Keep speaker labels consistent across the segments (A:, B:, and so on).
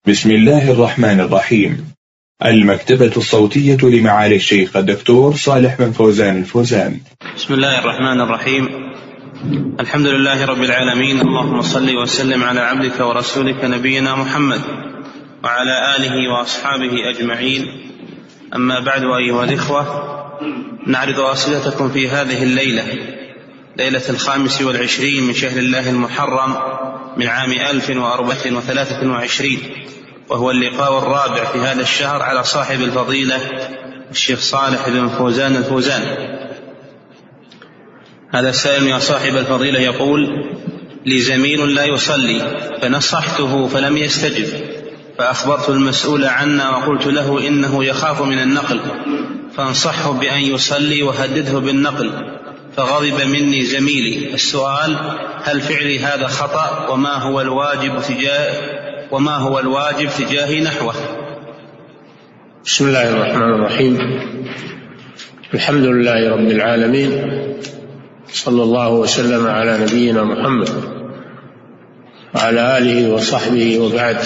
A: بسم الله الرحمن الرحيم. المكتبة الصوتية لمعالي الشيخ الدكتور صالح بن فوزان الفوزان.
B: بسم الله الرحمن الرحيم. الحمد لله رب العالمين، اللهم صل وسلم على عبدك ورسولك نبينا محمد وعلى آله وأصحابه أجمعين. أما بعد، أيها الإخوة، نعرض أسئلتكم في هذه الليلة، ليلة 25 من شهر الله المحرم من عام 1423، وهو اللقاء الرابع في هذا الشهر على صاحب الفضيلة الشيخ صالح بن فوزان الفوزان. هذا السائل يا صاحب الفضيلة يقول: لي زميل لا يصلي فنصحته فلم يستجب، فأخبرت المسؤول عنا وقلت له إنه يخاف من النقل، فانصحه بأن يصلي وهدده بالنقل، فغضب مني زميلي. السؤال: هل فعلي هذا خطأ؟ وما هو الواجب تجاهي نحوه؟
C: بسم الله الرحمن الرحيم. الحمد لله رب العالمين، صلى الله وسلم على نبينا محمد وعلى آله وصحبه، وبعد.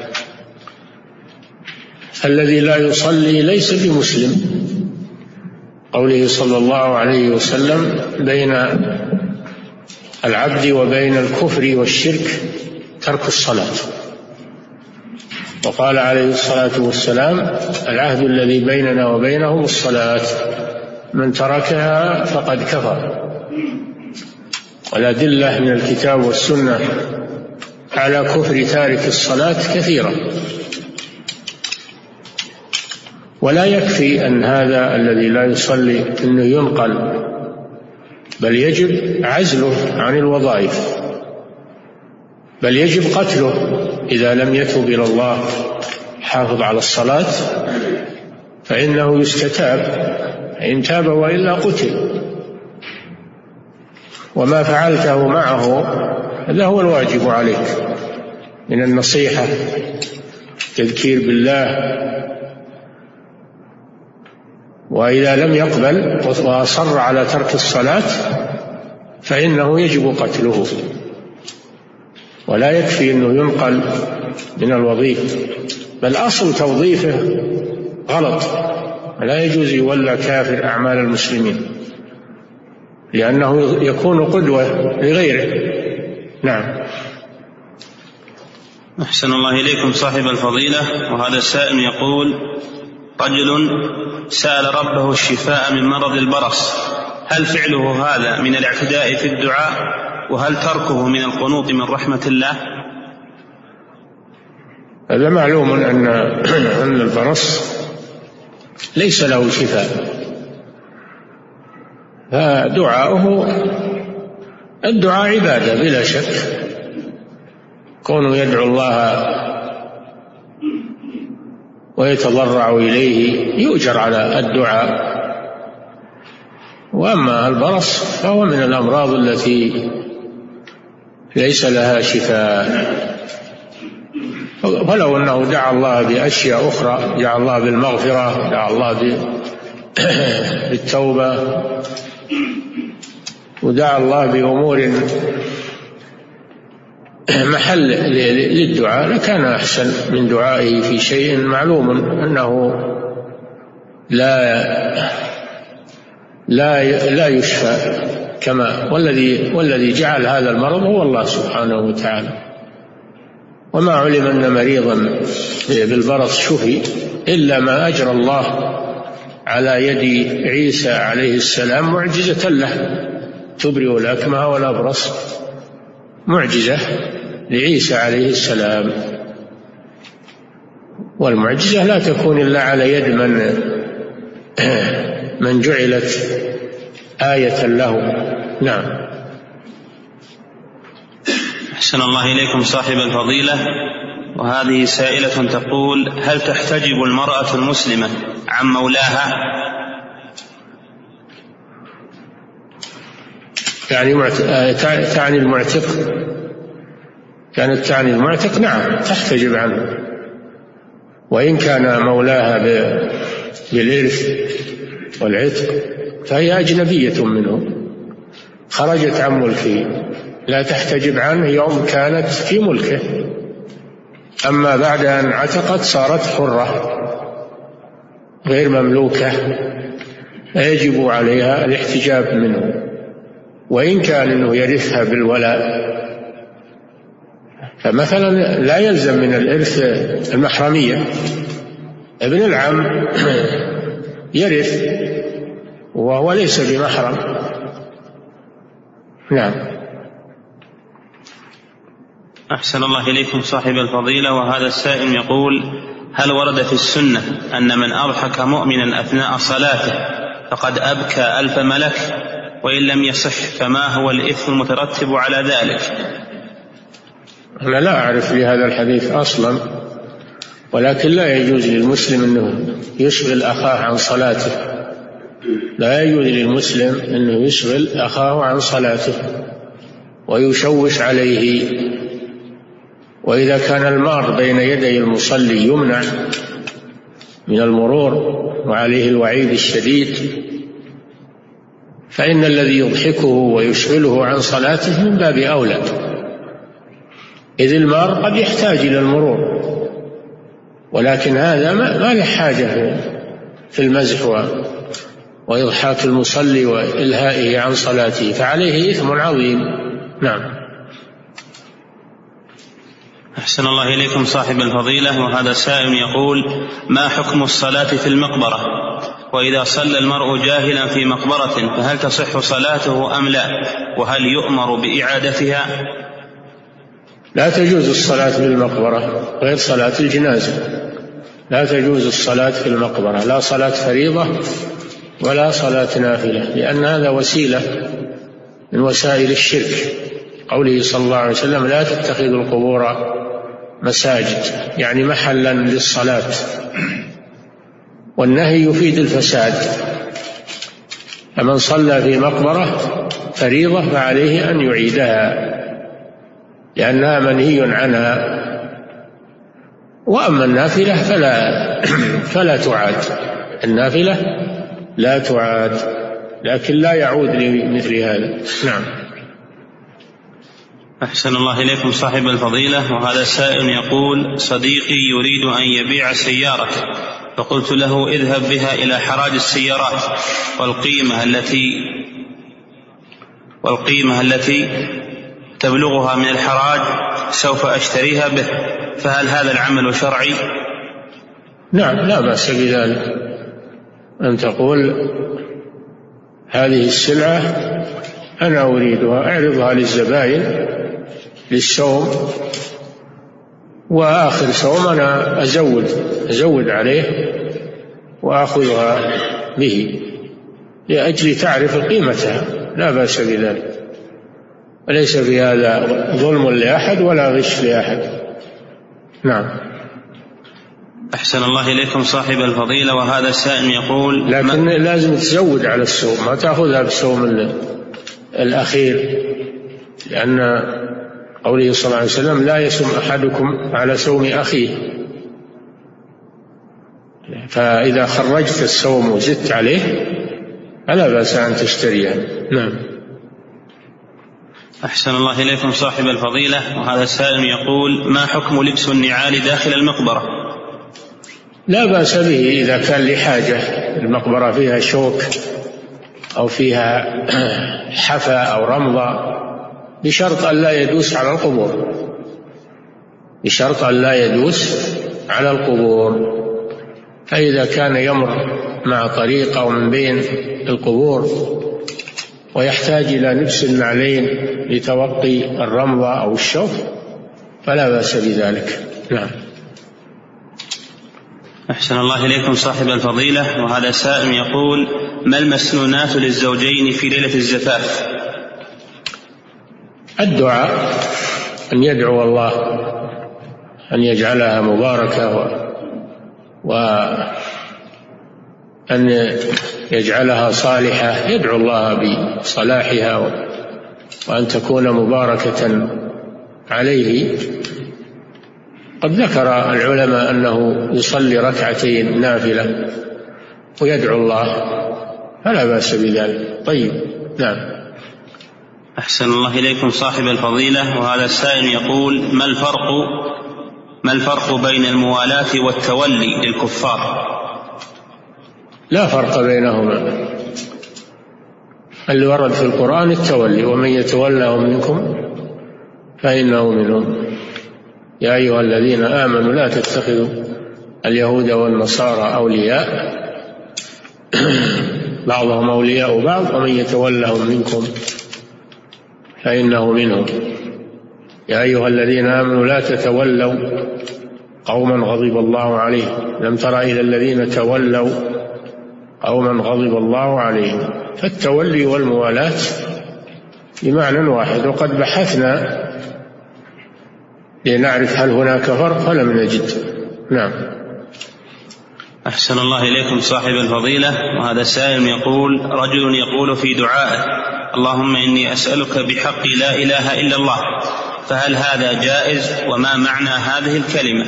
C: الذي لا يصلي ليس بمسلم. قوله صلى الله عليه وسلم: بين العبد وبين الكفر والشرك ترك الصلاة. وقال عليه الصلاة والسلام: العهد الذي بيننا وبينهم الصلاة، من تركها فقد كفر. والأدلة من الكتاب والسنة على كفر تارك الصلاة كثيرة، ولا يكفي أن هذا الذي لا يصلي أنه ينقل، بل يجب عزله عن الوظائف، بل يجب قتله إذا لم يتوب إلى الله حافظ على الصلاة، فإنه يستتاب، إن تاب وإلا قتل. وما فعلته معه هذا هو الواجب عليك من النصيحة، تذكير بالله. وإذا لم يقبل وأصر على ترك الصلاة فإنه يجب قتله، ولا يكفي أنه ينقل من الوظيفة، بل أصل توظيفه غلط، لا يجوز يولى كافر أعمال المسلمين، لأنه يكون قدوة لغيره. نعم.
B: أحسن الله إليكم صاحب الفضيلة. وهذا السائل يقول: رجل سأل ربه الشفاء من مرض البرص، هل فعله هذا من الاعتداء في الدعاء؟ وهل تركه من القنوط من رحمة الله؟
C: هذا معلوم أن البرص ليس له شفاء، فدعاؤه الدعاء عبادة بلا شك، كونه يدعو الله ويتضرع إليه يؤجر على الدعاء. وأما البرص فهو من الأمراض التي ليس لها شفاء، ولو أنه دعا الله بأشياء أخرى، دعا الله بالمغفرة، دعا الله بالتوبة، ودعا الله بأمور محل للدعاء، لكان أحسن من دعائه في شيء معلوم أنه لا يشفى كما والذي جعل هذا المرض هو الله سبحانه وتعالى. وما علم أن مريضا بالبرص شفي إلا ما أجرى الله على يد عيسى عليه السلام معجزة له، تبرئ الأكمه والأبرص، معجزة لعيسى عليه السلام. والمعجزة لا تكون إلا على يد من جعلت آية له. نعم.
B: أحسن الله إليكم صاحب الفضيلة. وهذه سائلة تقول: هل تحتجب المرأة المسلمة عن مولاها؟
C: يعني تعني المعتق؟ كانت تعني المعتق، نعم تحتجب عنه، وإن كان مولاها بالإرث والعتق فهي أجنبية منه، خرجت عن ملكه، لا تحتجب عنه يوم كانت في ملكه، أما بعد أن عتقت صارت حرة غير مملوكة، فيجب عليها الاحتجاب منه، وإن كان أنه يرثها بالولاء. فمثلا لا يلزم من الإرث المحرمية، ابن العم يرث وهو ليس بمحرم. نعم.
B: أحسن الله إليكم صاحب الفضيلة. وهذا السائل يقول: هل ورد في السنة أن من أضحك مؤمنا أثناء صلاته فقد أبكى 1000 ملك؟ وإن لم يصح فما هو الإثم المترتب على ذلك؟
C: أنا لا أعرف لهذا الحديث أصلا، ولكن لا يجوز للمسلم أنه يشغل أخاه عن صلاته، لا يجوز للمسلم أنه يشغل أخاه عن صلاته ويشوش عليه. وإذا كان المار بين يدي المصلي يمنع من المرور وعليه الوعيد الشديد، فإن الذي يضحكه ويشغله عن صلاته من باب أولى، إذ المار قد يحتاج إلى المرور، ولكن هذا ما له حاجة في المزح وإضحاك المصلي وإلهائه عن صلاته، فعليه إثم عظيم. نعم.
B: أحسن الله إليكم صاحب الفضيلة. وهذا سائل يقول: ما حكم الصلاة في المقبرة؟ وإذا صلى المرء جاهلا في مقبرة فهل تصح صلاته أم لا؟ وهل يؤمر بإعادتها؟
C: لا تجوز الصلاة في المقبرة غير صلاة الجنازة، لا تجوز الصلاة في المقبرة، لا صلاة فريضة ولا صلاة نافلة، لأن هذا وسيلة من وسائل الشرك. قوله صلى الله عليه وسلم: لا تتخذوا القبور مساجد، يعني محلا للصلاة، والنهي يفيد الفساد. فمن صلى في مقبرة فريضة فعليه أن يعيدها لأنها منهي عنها. وأما النافلة فلا تعاد، النافلة لا تعاد، لكن لا يعود لمثل هذا. نعم.
B: أحسن الله إليكم صاحب الفضيلة. وهذا السائل يقول: صديقي يريد أن يبيع سيارته، فقلت له: اذهب بها إلى حراج السيارات والقيمة التي تبلغها من الحراج سوف أشتريها به، فهل هذا العمل شرعي؟
C: نعم، لا بأس بذلك، أن تقول: هذه السلعة أنا أريدها، أعرضها للزبائن للسوم، وآخر سوم أنا أزود عليه وأخذها به لأجل تعرف قيمتها، لا بأس بذلك، وليس في هذا ظلم لأحد ولا غش لأحد. نعم.
B: أحسن الله إليكم صاحب الفضيلة. وهذا السائل يقول:
C: لكن لازم تزود على السوم، ما تأخذها بالسوم الأخير، لأن قوله صلى الله عليه وسلم: لا يسم أحدكم على سوم أخيه، فإذا خرجت السوم وزدت عليه فلا بأس أن تشتريها. نعم.
B: أحسن الله إليكم صاحب الفضيلة. وهذا السائل يقول: ما حكم لبس النعال داخل المقبرة؟
C: لا بأس به إذا كان لحاجة، المقبرة فيها شوك أو فيها حفا أو رمضة، بشرط أن لا يدوس على القبور، بشرط أن لا يدوس على القبور. فإذا كان يمر مع طريق أو من بين القبور ويحتاج إلى لبس النعلين لتوقي الرمضة أو الشوك فلا بأس بذلك. نعم.
B: أحسن الله إليكم صاحب الفضيلة. وهذا سائل يقول: ما المسنونات للزوجين في ليلة الزفاف؟
C: الدعاء، أن يدعو الله أن يجعلها مباركة، وأن يجعلها صالحة، يدعو الله بصلاحها وأن تكون مباركة عليه. قد ذكر العلماء أنه يصلي ركعتين نافلة ويدعو الله، فلا بأس بذلك. طيب. نعم.
B: أحسن الله إليكم صاحب الفضيلة. وهذا السائل يقول: ما الفرق ما الفرق بين الموالاة والتولي للكفار؟
C: لا فرق بينهما. اللي ورد في القرآن التولي، ومن يتولهم منكم فإنه منهم. يا أيها الذين آمنوا لا تتخذوا اليهود والنصارى أولياء بعضهم أولياء بعض ومن يتولهم منكم فإنه منهم. يا أيها الذين آمنوا لا تتولوا قوما غضب الله عليهم. لم تر إلى الذين تولوا قوما غضب الله عليهم. فالتولي والموالاة بمعنى واحد، وقد بحثنا لنعرف هل هناك فرق فلم نجد. نعم.
B: أحسن الله إليكم صاحب الفضيلة. وهذا سائل يقول: رجل يقول في دعائه: اللهم إني أسألك بحق لا إله إلا الله، فهل هذا جائز؟ وما معنى هذه الكلمة؟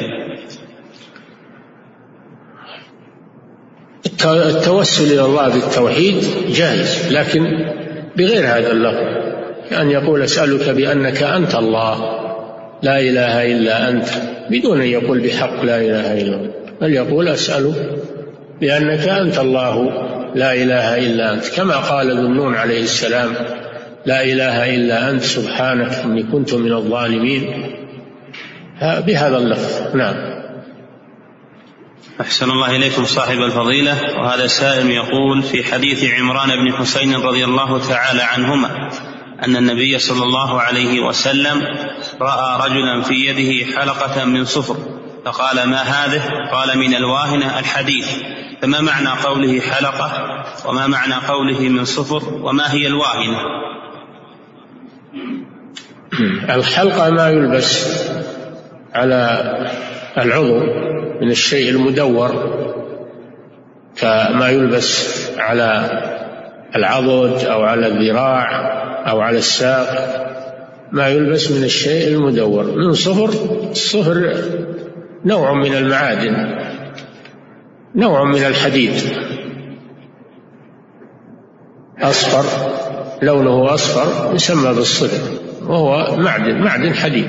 C: التوسل إلى الله بالتوحيد جائز، لكن بغير هذا اللفظ، كأن يقول: أسألك بأنك أنت الله لا إله إلا أنت، بدون أن يقول بحق لا إله إلا الله، بل يقول: أسألك بأنك أنت الله لا إله إلا أنت، كما قال ذو النون عليه السلام: لا إله إلا أنت سبحانك إني كنت من الظالمين، بهذا اللفظ. نعم.
B: أحسن الله إليكم صاحب الفضيلة. وهذا سائل يقول: في حديث عمران بن حسين رضي الله تعالى عنهما أن النبي صلى الله عليه وسلم رأى رجلا في يده حلقة من صفر، فقال: ما هذه؟ قال: من الواهنة الحديث. فما معنى قوله حلقة؟ وما معنى قوله من صفر؟ وما هي الواهنة؟
C: الحلقة ما يلبس على العضو من الشيء المدور، كما يلبس على العضد أو على الذراع أو على الساق، ما يلبس من الشيء المدور. من صفر، الصفر نوع من المعادن، نوع من الحديد، أصفر، لونه أصفر، يسمى بالصفر، وهو معدن حديد.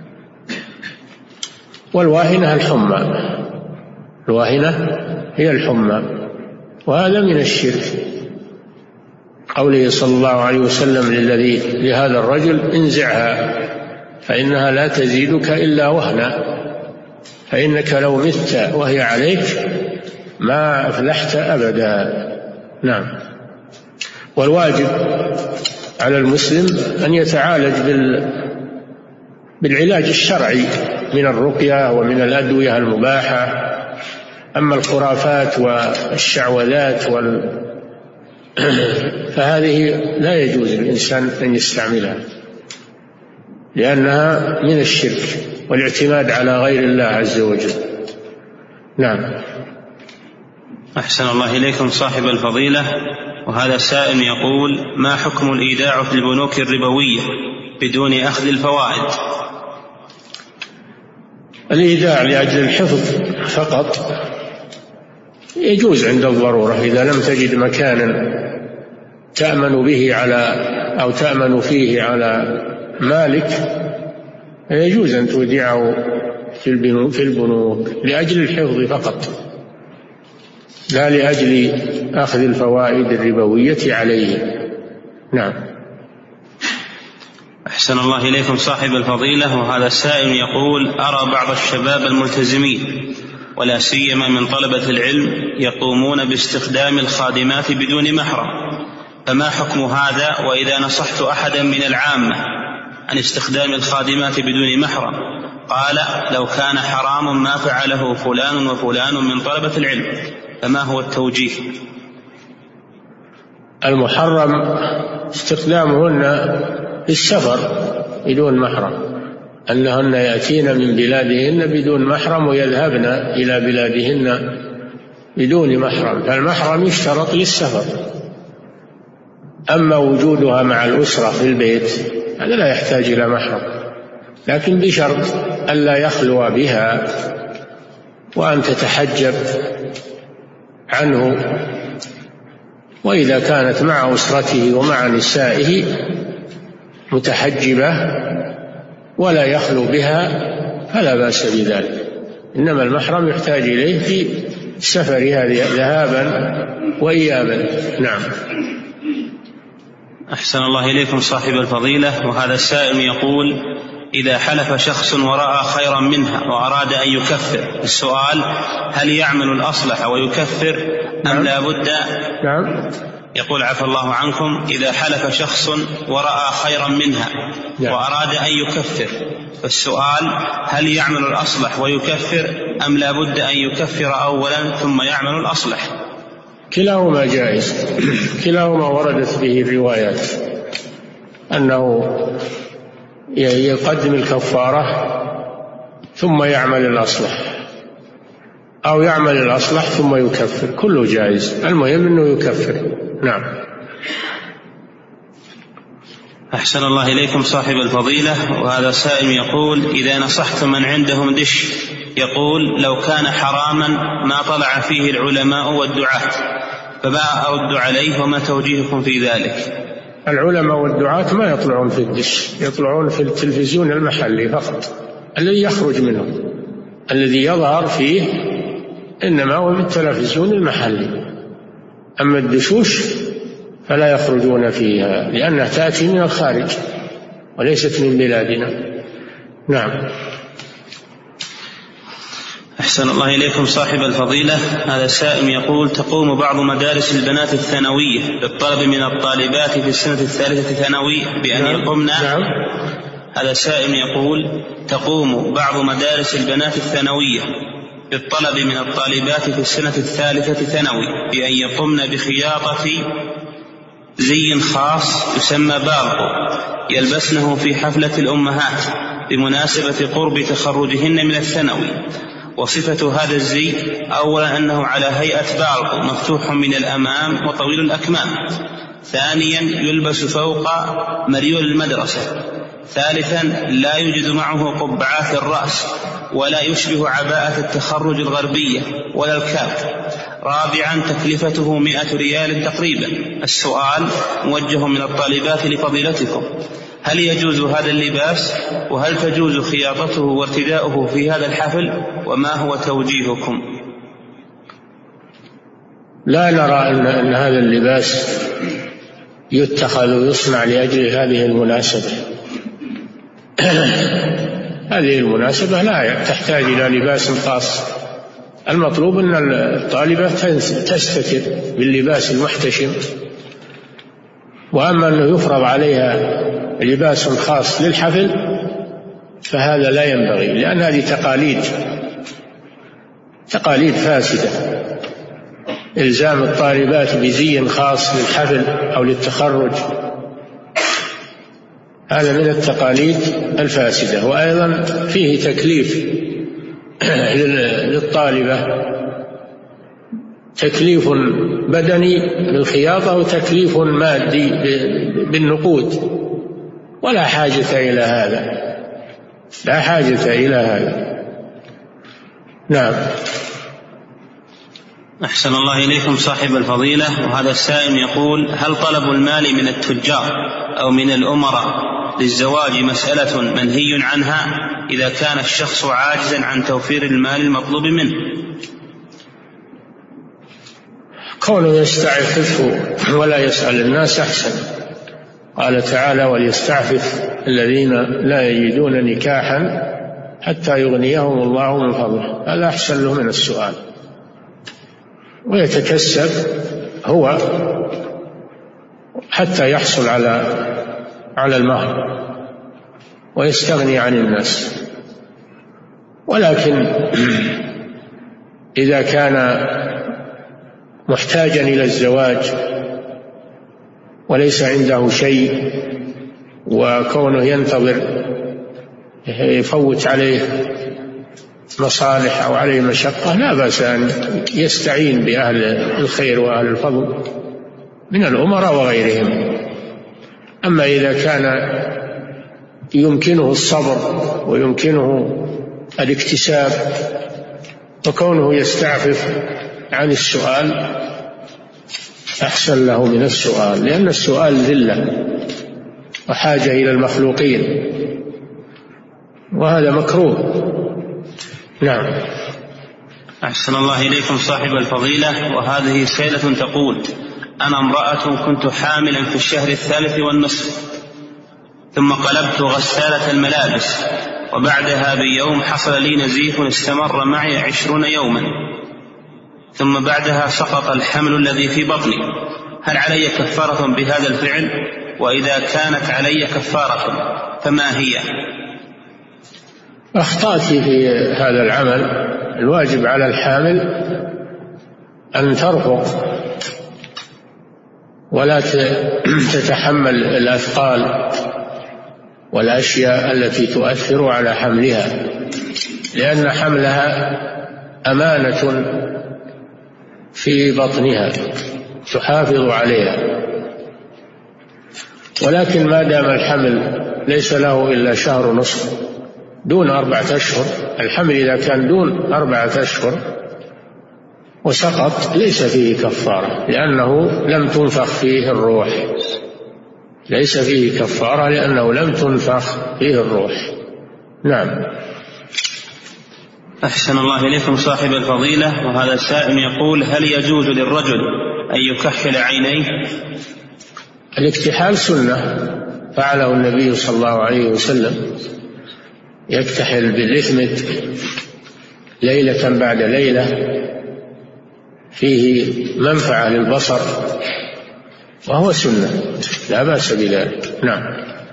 C: والواهنة الحمى، الواهنة هي الحمى، وهذا من الشرك. قوله صلى الله عليه وسلم لهذا الرجل: انزعها فإنها لا تزيدك إلا وهنا، فإنك لو مت وهي عليك ما أفلحت أبدا. نعم. والواجب على المسلم أن يتعالج بالعلاج الشرعي من الرقية ومن الأدوية المباحة. أما الخرافات والشعوذات فهذه لا يجوز للإنسان أن يستعملها، لأنها من الشرك والاعتماد على غير الله عز وجل. نعم.
B: أحسن الله إليكم صاحب الفضيلة. وهذا سائل يقول: ما حكم الإيداع في البنوك الربوية بدون أخذ الفوائد؟
C: الإيداع لأجل الحفظ فقط يجوز عند الضرورة، إذا لم تجد مكانا تأمن به أو تأمن فيه على مالك يجوز أن تودعه في البنوك لأجل الحفظ فقط، لا لأجل أخذ الفوائد الربوية عليه. نعم.
B: أحسن الله إليكم صاحب الفضيلة. وهذا السائل يقول: أرى بعض الشباب الملتزمين ولا سيما من طلبة العلم يقومون باستخدام الخادمات بدون محرم، فما حكم هذا؟ وإذا نصحت أحدا من العامة عن استخدام الخادمات بدون محرم قال: لو كان حرام ما فعله فلان وفلان من طلبة العلم، فما هو التوجيه؟
C: المحرم استخدامهن في السفر بدون محرم، أنهن يأتين من بلادهن بدون محرم ويذهبن إلى بلادهن بدون محرم، فالمحرم يشترط للسفر. أما وجودها مع الأسرة في البيت هذا لا يحتاج إلى محرم، لكن بشرط ألا يخلو بها وأن تتحجب عنه. وإذا كانت مع أسرته ومع نسائه متحجبة ولا يخلو بها فلا بأس بذلك، إنما المحرم يحتاج إليه في السفر هذه ذهابا وإيابا. نعم.
B: أحسن الله إليكم صاحب الفضيلة. وهذا السائل يقول: إذا حلف شخص ورأى خيرا منها وأراد أن يكفر، السؤال: هل يعمل الأصلح ويكفر أم لا بد؟
C: نعم.
B: يقول: عفى الله عنكم، إذا حلف شخص ورأى خيرا منها وأراد أن يكفر، فالسؤال: هل يعمل الأصلح ويكفر أم لا بد أن يكفر أولا ثم يعمل الأصلح؟
C: كلاهما جائز، كلاهما وردت به الروايات أنه يقدم الكفارة ثم يعمل الأصلح، أو يعمل الأصلح ثم يكفر، كله جائز، المهم أنه يكفر. نعم.
B: أحسن الله إليكم صاحب الفضيلة. وهذا سائل يقول: إذا نصحت من عندهم دش، يقول: لو كان حراما ما طلع فيه العلماء والدعاة، فما أرد عليه، وما توجيهكم في ذلك؟
C: العلماء والدعاة ما يطلعون في الدش، يطلعون في التلفزيون المحلي فقط الذي يخرج منه، الذي يظهر فيه إنما هو بالتلفزيون المحلي. أما الدشوش فلا يخرجون فيها لأنها تأتي من الخارج وليست من بلادنا. نعم.
B: أحسن الله إليكم صاحب الفضيلة. هذا سائل يقول: تقوم بعض مدارس البنات الثانوية بالطلب من الطالبات في السنة الثالثة ثانوي بأن يقمن.
C: نعم.
B: هذا سائل يقول: تقوم بعض مدارس البنات الثانوية بالطلب من الطالبات في السنة الثالثة ثانوي بأن يقمن بخياطة زي خاص يسمى بالطو يلبسنه في حفلة الأمهات بمناسبة قرب تخرجهن من الثانوي. وصفة هذا الزي: أولا أنه على هيئة بالطو مفتوح من الأمام وطويل الأكمام، ثانيا يلبس فوق مريول المدرسة، ثالثا لا يوجد معه قبعات الرأس ولا يشبه عباءة التخرج الغربية ولا الكاب، رابعا تكلفته 100 ريال تقريبا. السؤال موجه من الطالبات لفضيلتكم: هل يجوز هذا اللباس؟ وهل تجوز خياطته وارتداؤه في هذا الحفل؟ وما هو توجيهكم؟
C: لا نرى أن هذا اللباس يتخذ ويصنع لأجل هذه المناسبة. هذه المناسبة لا تحتاج إلى لباس خاص، المطلوب أن الطالبة تستتر باللباس المحتشم، وأما أنه يفرض عليها لباس خاص للحفل فهذا لا ينبغي، لأن هذه تقاليد فاسدة. إلزام الطالبات بزي خاص للحفل أو للتخرج هذا من التقاليد الفاسدة، وأيضا فيه تكليف للطالبة، تكليف بدني بالخياطة وتكليف مادي بالنقود، ولا حاجة إلى هذا، لا حاجة إلى هذا. نعم.
B: أحسن الله إليكم صاحب الفضيلة. وهذا السائل يقول: هل طلب المال من التجار أو من الأمراء للزواج مسألة منهي عنها إذا كان الشخص عاجزا عن توفير المال المطلوب منه؟
C: كونه يستعفف ولا يسأل الناس أحسن. قال تعالى: وليستعفف الذين لا يجدون نكاحا حتى يغنيهم الله من فضله، هذا أحسن له من السؤال، ويتكسب هو حتى يحصل على المهر ويستغني عن الناس. ولكن إذا كان محتاجا إلى الزواج وليس عنده شيء، وكونه ينتظر يفوت عليه مصالح أو عليه مشقة، لا بأس أن يستعين بأهل الخير وأهل الفضل من الأمراء وغيرهم. أما إذا كان يمكنه الصبر ويمكنه الاكتساب، وكونه يستعفف عن السؤال أحسن له من السؤال، لأن السؤال ذلة وحاجة إلى المخلوقين، وهذا مكروه. نعم.
B: أحسن الله إليكم صاحب الفضيلة، وهذه سائلة تقول: أنا امرأة كنت حاملا في الشهر 3.5، ثم قلبت غسالة الملابس، وبعدها بيوم حصل لي نزيف استمر معي 20 يوما، ثم بعدها سقط الحمل الذي في بطني، هل علي كفارة بهذا الفعل؟ وإذا كانت علي كفارة فما هي؟
C: أخطأت في هذا العمل. الواجب على الحامل أن ترفق ولا تتحمل الأثقال والأشياء التي تؤثر على حملها، لأن حملها أمانة في بطنها تحافظ عليها. ولكن ما دام الحمل ليس له إلا شهر ونصف دون 4 أشهر، الحمل إذا كان دون 4 أشهر وسقط ليس فيه كفارة، لأنه لم تنفخ فيه الروح. ليس فيه كفارة لأنه لم تنفخ فيه الروح. نعم.
B: أحسن الله إليكم صاحب الفضيلة، وهذا سائل يقول: هل يجوز للرجل أن يكحل عينيه؟
C: الاكتحال سنة فعله النبي صلى الله عليه وسلم، يكتحل بالإثمت ليلة بعد ليلة، فيه منفعة للبصر وهو سنة لا بأس بذلك. نعم.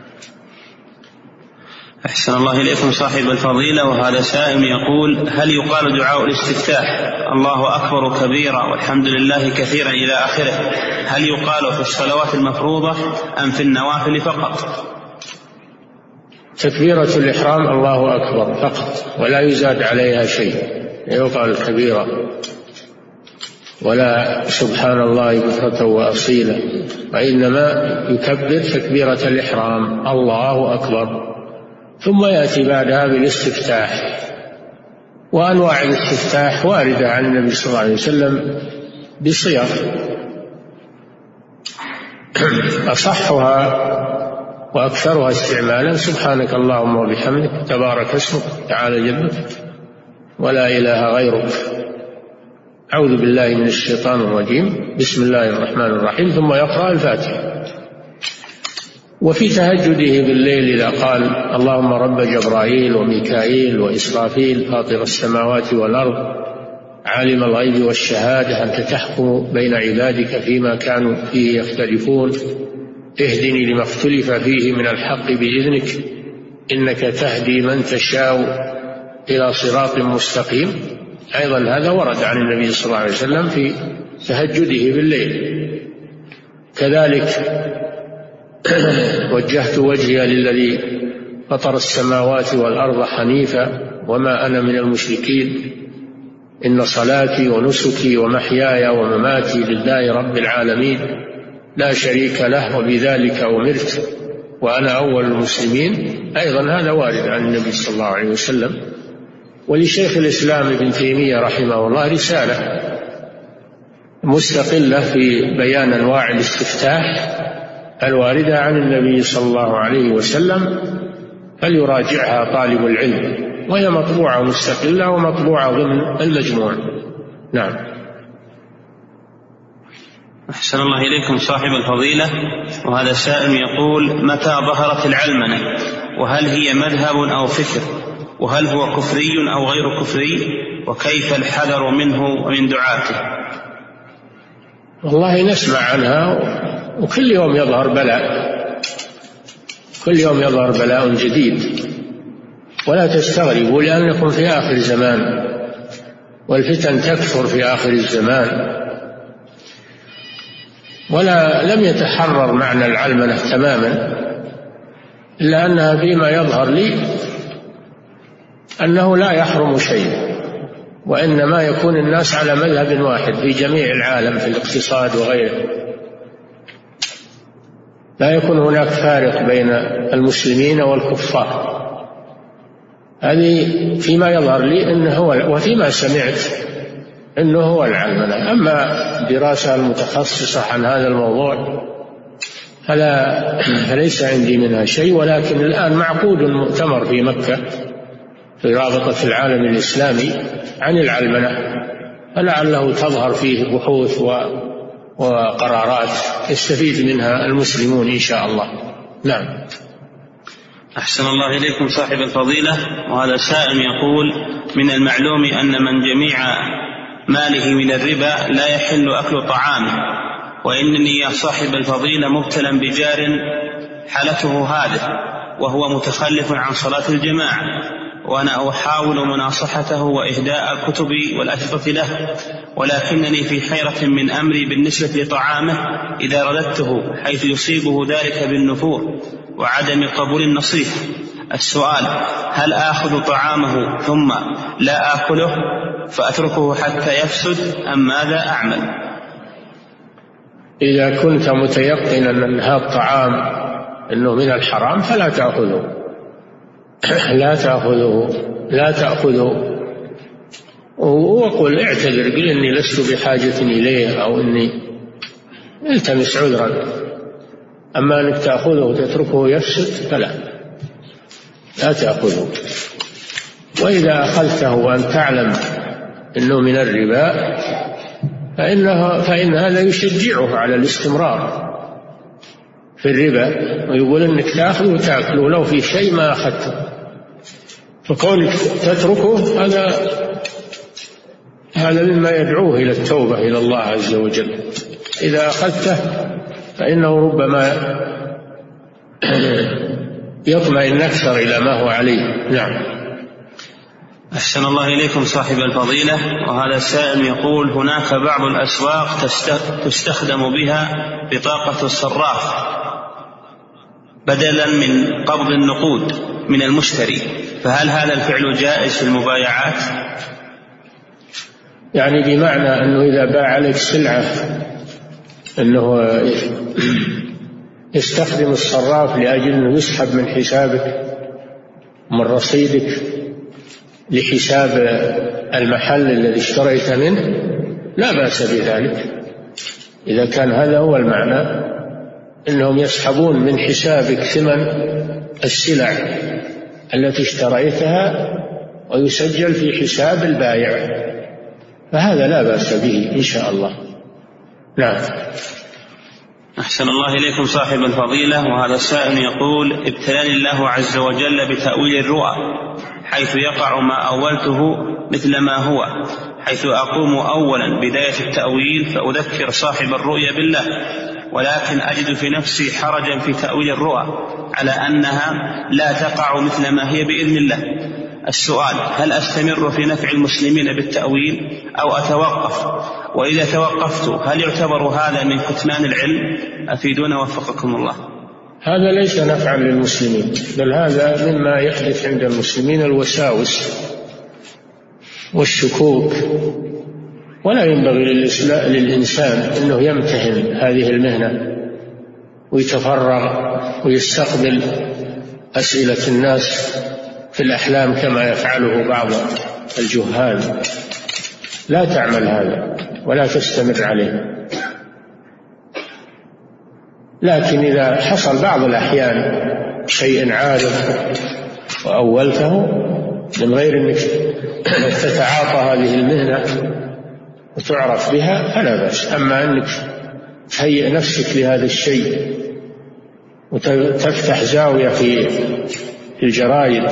B: أحسن الله إليكم صاحب الفضيلة، وهذا سائل يقول: هل يقال دعاء الاستفتاح الله أكبر كبيرا والحمد لله كثيرا إلى آخره، هل يقال في الصلوات المفروضة أم في النوافل فقط؟
C: تكبيرة الإحرام الله أكبر فقط، ولا يزاد عليها شيء، يقال كبيرة، ولا سبحان الله بكرة وأصيلا، وإنما يكبر تكبيرة الإحرام الله أكبر، ثم يأتي بعدها بالاستفتاح. وأنواع الاستفتاح واردة عن النبي صلى الله عليه وسلم بصيغ، أصحها وأكثرها استعمالا سبحانك اللهم وبحمدك تبارك اسمك تعالى جدك ولا إله غيرك، أعوذ بالله من الشيطان الرجيم، بسم الله الرحمن الرحيم، ثم يقرأ الفاتحة. وفي تهجده بالليل إذا قال اللهم رب جبرائيل وميكائيل وإسرافيل فاطر السماوات والأرض عالم الغيب والشهادة أنت تحكم بين عبادك فيما كانوا فيه يختلفون اهدني لما اختلف فيه من الحق بإذنك إنك تهدي من تشاء إلى صراط مستقيم، أيضا هذا ورد عن النبي صلى الله عليه وسلم في تهجده بالليل. كذلك وجهت وجهي للذي فطر السماوات والأرض حنيفا وما أنا من المشركين إن صلاتي ونسكي ومحياي ومماتي لله رب العالمين لا شريك له وبذلك أمرت وأنا أول المسلمين، أيضا هذا وارد عن النبي صلى الله عليه وسلم. ولشيخ الإسلام ابن تيمية رحمه الله رسالة مستقلة في بيان أنواع الاستفتاح الواردة عن النبي صلى الله عليه وسلم، فليراجعها طالب العلم، وهي مطبوعة مستقلة ومطبوعة ضمن المجموع. نعم.
B: أحسن الله إليكم صاحب الفضيلة، وهذا سائل يقول: متى ظهرت العلمنة؟ وهل هي مذهب أو فكر؟ وهل هو كفري أو غير كفري؟ وكيف الحذر منه ومن دعاته؟
C: والله نسمع عنها، وكل يوم يظهر بلاء، كل يوم يظهر بلاء جديد، ولا تستغربوا لأنكم في آخر الزمان، والفتن تكثر في آخر الزمان. لم يتحرر معنى العلمنة تماما، إلا أنها فيما يظهر لي أنه لا يحرم شيء، وإنما يكون الناس على مذهب واحد في جميع العالم في الاقتصاد وغيره، لا يكون هناك فارق بين المسلمين والكفار. هذه فيما يظهر لي أنه هو، وفيما سمعت أنه هو العلمنة. أما الدراسة المتخصصة عن هذا الموضوع فليس عندي منها شيء، ولكن الآن معقود مؤتمر في مكة في رابطة العالم الإسلامي عن العلمنة، فلعله تظهر فيه بحوث وقرارات يستفيد منها المسلمون إن شاء الله. نعم.
B: أحسن الله إليكم صاحب الفضيلة. وهذا سائل يقول: من المعلوم أن من جميع ماله من الربا لا يحل أكل طعامه، وإنني يا صاحب الفضيلة مبتلى بجار حالته هذه وهو متخلف عن صلاة الجماعة، وأنا أحاول مناصحته وإهداء الكتب والأشرطة له، ولكنني في حيرة من أمري بالنسبة لطعامه إذا رددته، حيث يصيبه ذلك بالنفور وعدم قبول النصيحة. السؤال: هل آخذ طعامه ثم لا آكله فأتركه حتى يفسد أم ماذا أعمل؟
C: إذا كنت متيقنا أن هذا الطعام أنه من الحرام فلا تأخذه، لا تأخذه وقل اعتذر، قل إني لست بحاجة إليه أو إني التمس عذرا. أما أنك تأخذه وتتركه يفسد فلا، لا تأخذه. وإذا أخذته وأن تعلم أنه من الربا فإن هذا يشجعه على الاستمرار في الربا، ويقول إنك تأخذ وتأكله لو في شيء ما أخذته، فكونك تتركه هذا مما يدعوه إلى التوبة إلى الله عز وجل. إذا أخذته فإنه ربما يطمئن أكثر إلى ما هو عليه. نعم.
B: أحسن الله إليكم صاحب الفضيلة. وهذا السائل يقول: هناك بعض الأسواق تستخدم بها بطاقة الصراف بدلا من قبض النقود من المشتري، فهل هذا الفعل جائز في المبايعات؟
C: يعني بمعنى أنه إذا باع عليك سلعة أنه يستخدم الصراف لأجل أنه يسحب من حسابك من رصيدك لحساب المحل الذي اشتريت منه، لا بأس بذلك. إذا كان هذا هو المعنى، إنهم يسحبون من حسابك ثمن السلع التي اشتريتها ويسجل في حساب البائع، فهذا لا بأس به إن شاء الله. نعم.
B: أحسن الله إليكم صاحب الفضيلة. وهذا السائل يقول: ابتلاني الله عز وجل بتأويل الرؤى، حيث يقع ما أولته مثل ما هو، حيث أقوم أولا بداية التأويل فأذكر صاحب الرؤيا بالله، ولكن أجد في نفسي حرجا في تأويل الرؤى على أنها لا تقع مثل ما هي بإذن الله. السؤال: هل أستمر في نفع المسلمين بالتأويل أو أتوقف؟ وإذا توقفت هل يعتبر هذا من كتمان العلم؟ أفيدونا وفقكم الله.
C: هذا ليس نفعا للمسلمين، بل هذا مما يحدث عند المسلمين الوساوس والشكوك، ولا ينبغي للإنسان أنه يمتهن هذه المهنة ويتفرغ ويستقبل أسئلة الناس في الأحلام كما يفعله بعض الجهال. لا تعمل هذا ولا تستمر عليه، لكن إذا حصل بعض الأحيان شيء عارض وأولته من غير أنك تتعاطى هذه المهنة وتعرف بها فلا بأس. أما أنك تهيئ نفسك لهذا الشيء وتفتح زاوية في الجرائد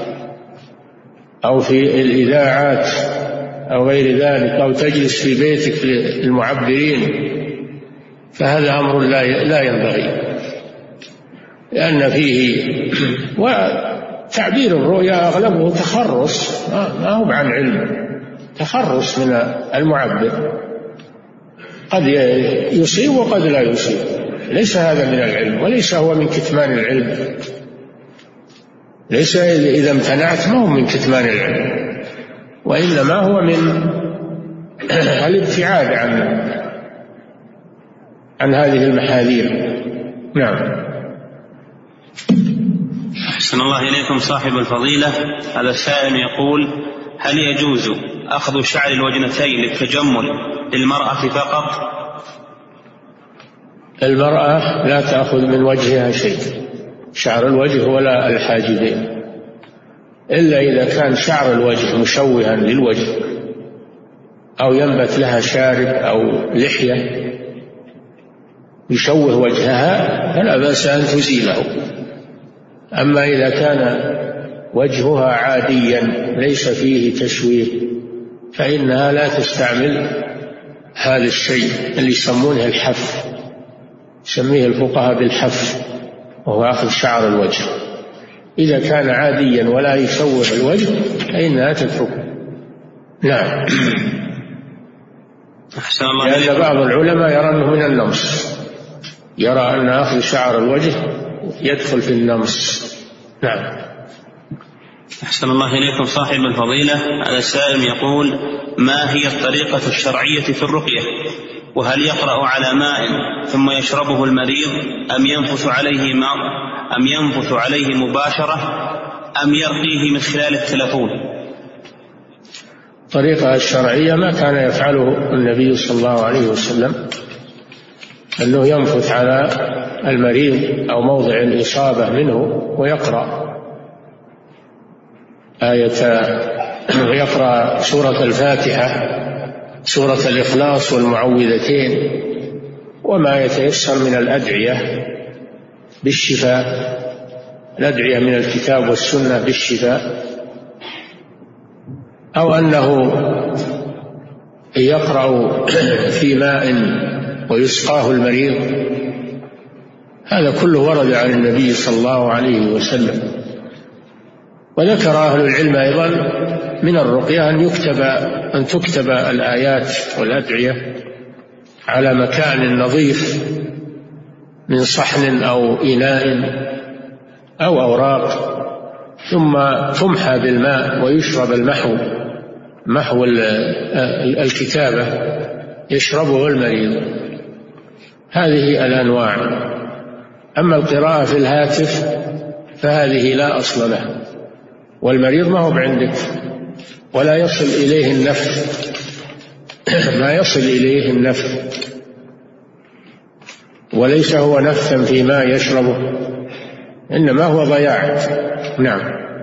C: أو في الإذاعات أو غير ذلك، أو تجلس في بيتك للمعبرين، فهذا أمر لا ينبغي، لأن فيه وتعبير الرؤيا أغلبه تخرص، ما هو عن علم، تخرص من المعبر، قد يصيب وقد لا يصيب. ليس هذا من العلم، وليس هو من كتمان العلم. ليس إذا امتنعت ما هو من كتمان العلم، وإنما هو من الابتعاد عن هذه المحاذير. نعم.
B: أحسن الله إليكم صاحب الفضيلة. هذا السائل يقول: هل يجوز أخذ شعر الوجنتين للتجمل للمرأة فقط؟
C: المرأة لا تأخذ من وجهها شيء، شعر الوجه ولا الحاجبين، إلا إذا كان شعر الوجه مشوها للوجه أو ينبت لها شارب أو لحية يشوه وجهها فلا بأس أن تزيله. أما إذا كان وجهها عاديا ليس فيه تشويه فإنها لا تستعمل هذا الشيء اللي يسمونه الحف، يسميه الفقهاء بالحف، وهو أخذ شعر الوجه. إذا كان عاديا ولا يشوه الوجه فإنها تتركه. نعم. لأن بعض العلماء يرى أنه من النمص، يرى أن أخذ شعر الوجه يدخل في النمص. نعم.
B: أحسن الله إليكم صاحب الفضيلة. هذا السائل يقول: ما هي الطريقة الشرعية في الرقية؟ وهل يقرأ على ماء ثم يشربه المريض أم ينفث عليه مباشرة أم يرقيه من خلال التلفون؟
C: الطريقة الشرعية ما كان يفعله النبي صلى الله عليه وسلم، أنه ينفث على المريض أو موضع الإصابة منه ويقرأ ويقرأ سورة الفاتحة، سورة الإخلاص والمعوذتين، وما يتيسر من الأدعية بالشفاء، الأدعية من الكتاب والسنة بالشفاء، أو أنه يقرأ في ماء ويسقاه المريض. هذا كله ورد عن النبي صلى الله عليه وسلم. وذكر أهل العلم أيضا من الرقية أن تكتب الآيات والأدعية على مكان نظيف من صحن أو إناء أو أوراق، ثم تمحى بالماء ويشرب محو الكتابة يشربه المريض. هذه الأنواع. أما القراءة في الهاتف فهذه لا أصل لها، والمريض ما هو بعندك ولا يصل إليه النفع، ما يصل إليه النفع، وليس هو نفعا فيما يشربه، إنما هو ضياع. نعم.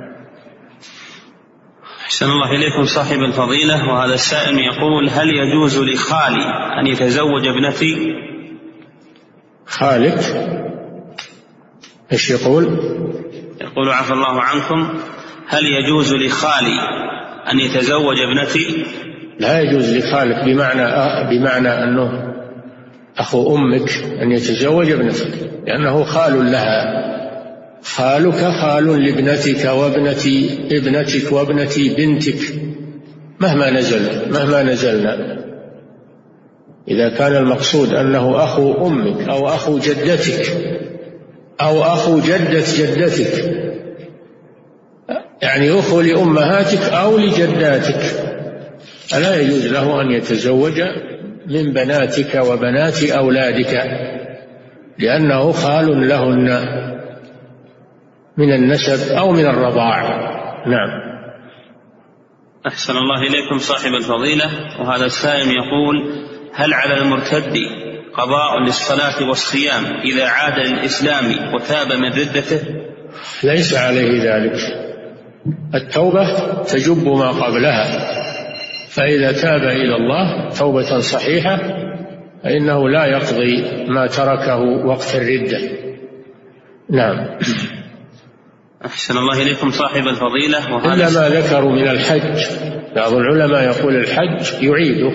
B: أحسن الله إليكم صاحب الفضيلة. وهذا السائل يقول: هل يجوز لخالي أن يتزوج ابنتي؟
C: خالك إيش يقول؟
B: يقول: عفى الله عنكم، هل يجوز لخالي أن يتزوج ابنتي؟
C: لا يجوز لخالك بمعنى أنه أخو أمك أن يتزوج ابنتك، لأنه خال لها. خالك خال لابنتك وابنة ابنتك وابنة بنتك مهما نزلنا. إذا كان المقصود أنه أخو أمك أو أخو جدتك أو أخو جدتك، يعني أخو لأمهاتك أو لجداتك، فلا يجوز له أن يتزوج من بناتك وبنات أولادك، لأنه خال لهن من النسب أو من الرضاع. نعم.
B: أحسن الله إليكم صاحب الفضيلة. وهذا السائل يقول: هل على المرتد قضاء للصلاة والصيام إذا عاد للإسلام وتاب من ردته؟
C: ليس عليه ذلك. التوبة تجب ما قبلها، فإذا تاب إلى الله توبة صحيحة فإنه لا يقضي ما تركه وقت الردة. نعم.
B: أحسن الله إليكم صاحب الفضيلة.
C: إلا ما ذكروا من الحج، بعض العلماء يقول الحج يعيده،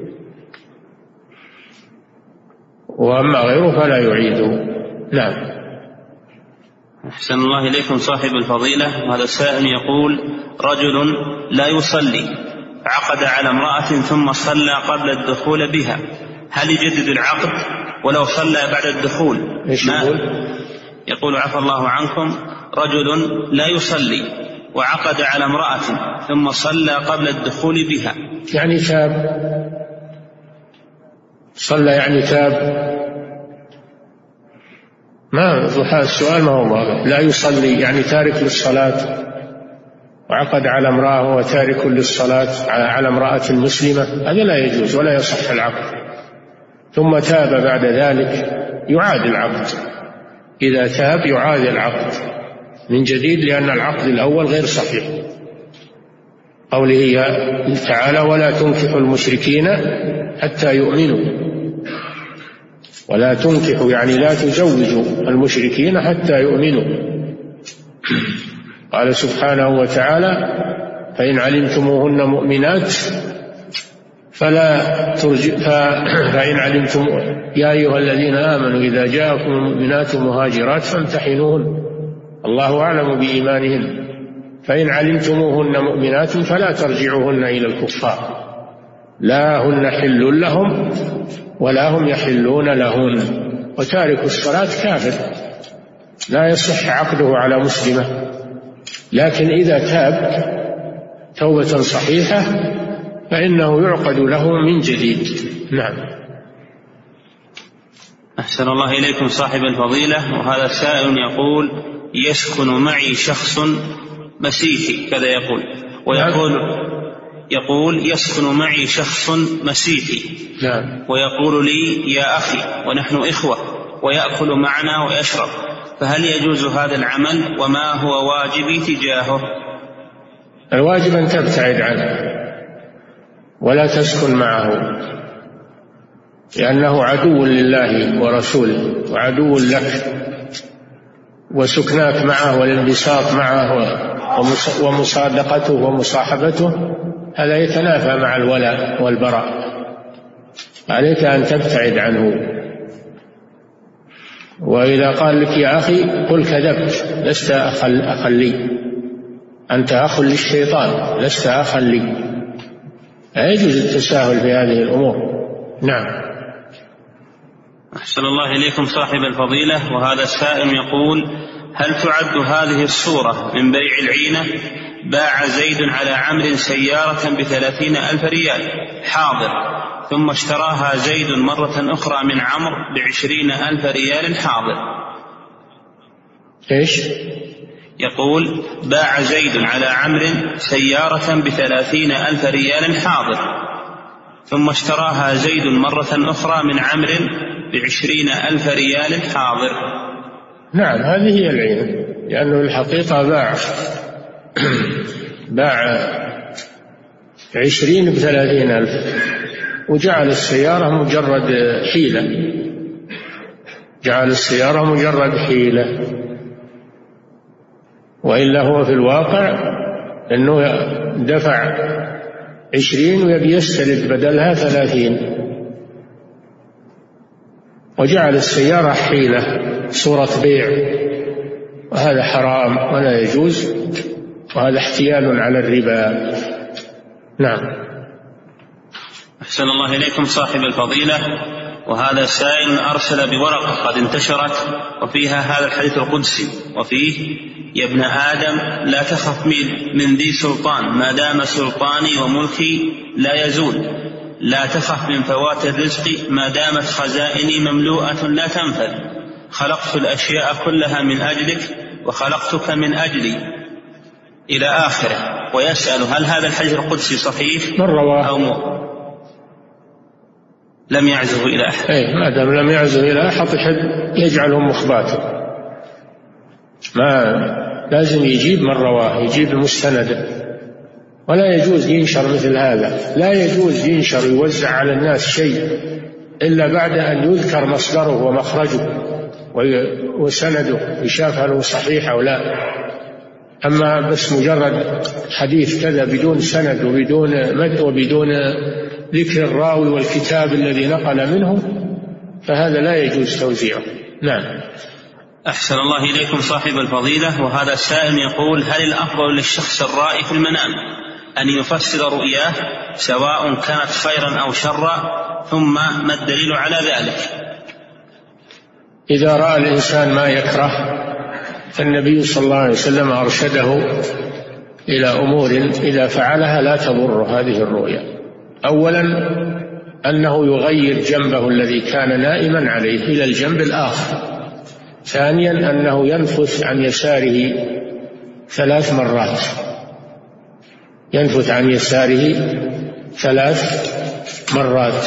C: وأما غيره فلا يعيده. نعم.
B: أحسن الله إليكم صاحب الفضيلة. وهذا السائل يقول: رجل لا يصلي عقد على امرأة ثم صلى قبل الدخول بها، هل يجدد العقد ولو صلى بعد الدخول؟ يقول: عفى الله عنكم، رجل لا يصلي وعقد على امرأة ثم صلى قبل الدخول بها،
C: يعني تاب، صلى يعني تاب. ما السؤال ما هو واضح. لا يصلي يعني تارك للصلاة، وعقد على امرأة وهو تارك للصلاة على امرأة مسلمة، هذا لا يجوز ولا يصح العقد. ثم تاب بعد ذلك يعاد العقد، إذا تاب يعاد العقد. من جديد، لأن العقد الأول غير صحيح. قوله تعالى: ولا تنكحوا المشركين حتى يؤمنوا. ولا تنكحوا يعني لا تزوجوا المشركين حتى يؤمنوا. قال سبحانه وتعالى: فإن علمتموهن مؤمنات فإن علمتم يا أيها الذين آمنوا إذا جاءكم المؤمنات مهاجرات فامتحنوهن الله أعلم بإيمانهن فإن علمتموهن مؤمنات فلا ترجعوهن إلى الكفار لا هن حل لهم ولا هم يحلون لهن. وتارك الصلاة كافر لا يصح عقده على مسلمة، لكن إذا تاب توبة صحيحة فإنه يعقد له من جديد. نعم.
B: أحسن الله إليكم صاحب الفضيلة. وهذا سائل يقول: يسكن معي شخص مسيحي، كذا يقول، يقول يسكن معي شخص مسيحي.
C: نعم.
B: ويقول لي: يا أخي، ونحن إخوة، ويأكل معنا ويشرب، فهل يجوز هذا العمل؟ وما هو واجبي تجاهه؟
C: الواجب أن تبتعد عنه ولا تسكن معه، لأنه عدو لله ورسوله وعدو لك، وسكناك معه والانبساط معه ومصادقته ومصاحبته هذا يتنافى مع الولاء والبراء. عليك أن تبتعد عنه. وإذا قال لك يا أخي قل كذبت، لست أخا لي، أنت أخ للشيطان لست أخا لي. لا يجوز التساهل في هذه الأمور. نعم.
B: أحسن الله إليكم صاحب الفضيلة. وهذا السائل يقول: هل تعد هذه الصورة من بيع العينة؟ باع زيد على عمرو سيارة ب30,000 ريال حاضر، ثم اشتراها زيد مرة أخرى من عمرو ب20,000 ريال حاضر.
C: إيش؟
B: يقول: باع زيد على عمرو سيارة ب30,000 ريال حاضر، ثم اشتراها زيد مرة أخرى من عمرو ب20,000 ريال حاضر.
C: نعم، هذه هي العينة، لأنه الحقيقة باع 20 ب30,000 وجعل السيارة مجرد حيلة، جعل السيارة مجرد حيلة، وإلا هو في الواقع أنه دفع 20 ويبي يستلف بدلها 30، وجعل السيارة حيلة صورة بيع، وهذا حرام ولا يجوز، وهذا احتيال على الربا. نعم.
B: أحسن الله إليكم صاحب الفضيلة. وهذا سائل أرسل بورقة قد انتشرت وفيها هذا الحديث القدسي، وفيه: يا ابن آدم لا تخف من ذي سلطان ما دام سلطاني وملكي لا يزول، لا تخف من فوات الرزق ما دامت خزائني مملوءة لا تنفذ، خلقت الأشياء كلها من أجلك وخلقتك من أجلي، إلى آخره. ويسأل: هل هذا الحديث القدسي صحيح؟
C: من رواه؟
B: أو لم يعزه إلى أحد؟
C: ما دام لم يعزه إلى أحد يجعلهم مخباتا، ما لازم يجيب من رواه، يجيب المستند، ولا يجوز ينشر مثل هذا، لا يجوز ينشر يوزع على الناس شيء إلا بعد أن يذكر مصدره ومخرجه وسنده يشاف هل هو صحيح أو لا. أما بس مجرد حديث كذا بدون سند وبدون مد وبدون ذكر الراوي والكتاب الذي نقل منه فهذا لا يجوز توزيعه. نعم.
B: أحسن الله إليكم صاحب الفضيلة. وهذا السائل يقول: هل الأفضل للشخص الرائي في المنام أن يفسر رؤياه سواء كانت خيرا أو شرا؟ ثم ما الدليل على ذلك؟
C: إذا رأى الإنسان ما يكره فالنبي صلى الله عليه وسلم أرشده إلى أمور إذا فعلها لا تضر هذه الرؤيا. أولا أنه يغير جنبه الذي كان نائما عليه إلى الجنب الآخر. ثانيا أنه ينفث عن يساره 3 مرات، ينفث عن يساره 3 مرات.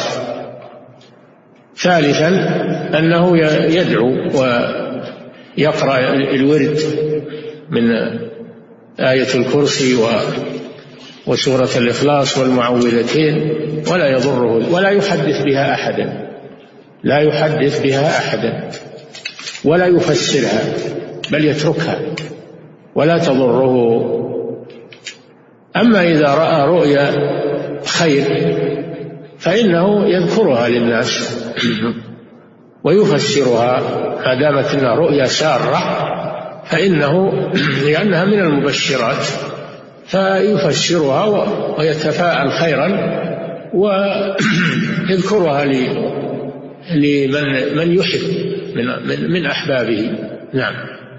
C: ثالثا أنه يدعو ويقرأ الورد من آية الكرسي وسورة الإخلاص والمعوذتين ولا يضره، ولا يحدث بها أحدا، لا يحدث بها أحدا ولا يفسرها، بل يتركها ولا تضره. أما إذا رأى رؤيا خير فإنه يذكرها للناس ويفسرها، ما دامت أنها رؤيا سارة فإنه لأنها من المبشرات فيفسرها ويتفاءل خيرا ويذكرها لمن يحب من أحبابه. نعم.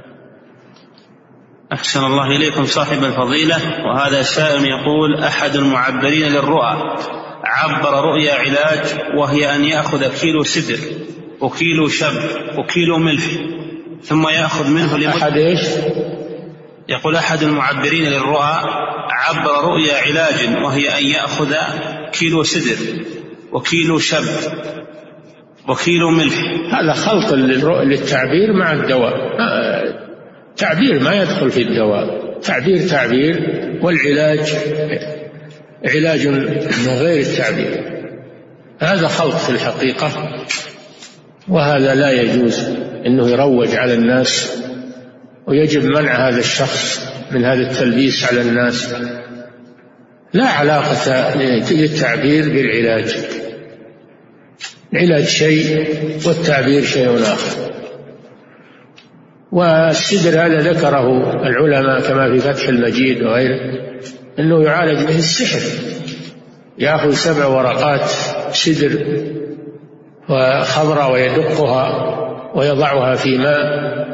B: أحسن الله إليكم صاحب الفضيلة. وهذا سائل يقول: أحد المعبرين للرؤى عبر رؤيا علاج وهي أن يأخذ كيلو سدر وكيلو شب وكيلو ملح ثم يأخذ منه
C: أحد إيش؟
B: يقول: أحد المعبرين للرؤى عبر رؤيا علاج وهي أن يأخذ كيلو سدر وكيلو شب وكيلو ملح.
C: هذا خلط للتعبير مع الدواء. تعبير ما يدخل في الدواء، تعبير، والعلاج علاج من غير التعبير. هذا خلط في الحقيقة، وهذا لا يجوز أنه يروج على الناس، ويجب منع هذا الشخص من هذا التلبيس على الناس. لا علاقة للتعبير بالعلاج، العلاج شيء والتعبير شيء آخر. والسدر هذا ذكره العلماء كما في فتح المجيد وغيره أنه يعالج به السحر، يأخذ 7 ورقات سدر وخضراء ويدقها ويضعها في ماء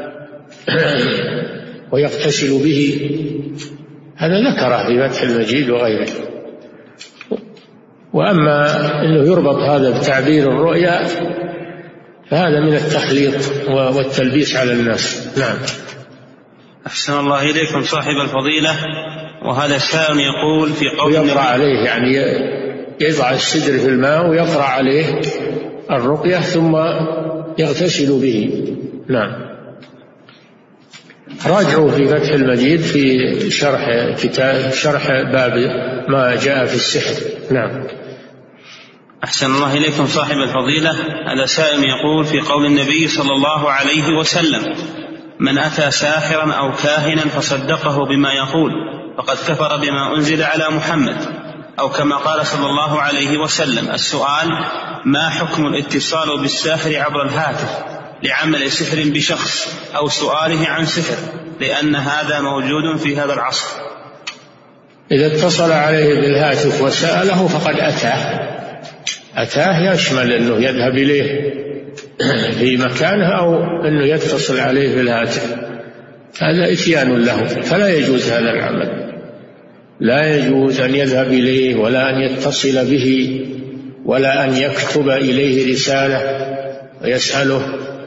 C: ويغتسل به، هذا ذكره في فتح المجيد وغيره. وأما أنه يربط هذا بتعبير الرؤيا فهذا من التخليط والتلبيس على الناس. نعم.
B: أحسن الله إليكم صاحب الفضيلة. وهذا سائل يقول: في قول
C: يقرأ عليه، يعني يضع السدر في الماء ويقرأ عليه الرقية ثم يغتسل به. نعم. راجعوا في فتح المجيد في شرح باب ما جاء في السحر. نعم.
B: أحسن الله إليكم صاحب الفضيلة. هذا سائل يقول: في قول النبي صلى الله عليه وسلم: من أتى ساحرا أو كاهنا فصدقه بما يقول فقد كفر بما أنزل على محمد، أو كما قال صلى الله عليه وسلم. السؤال: ما حكم الاتصال بالساحر عبر الهاتف لعمل سحر بشخص أو سؤاله عن سحر، لأن هذا موجود في هذا العصر؟
C: إذا اتصل عليه بالهاتف وسأله فقد أتاه يشمل أنه يذهب إليه في مكانه أو أنه يتصل عليه بالهاتف، هذا إتيان له، فلا يجوز هذا العمل. لا يجوز أن يذهب إليه ولا أن يتصل به ولا أن يكتب إليه رسالة ويسأله.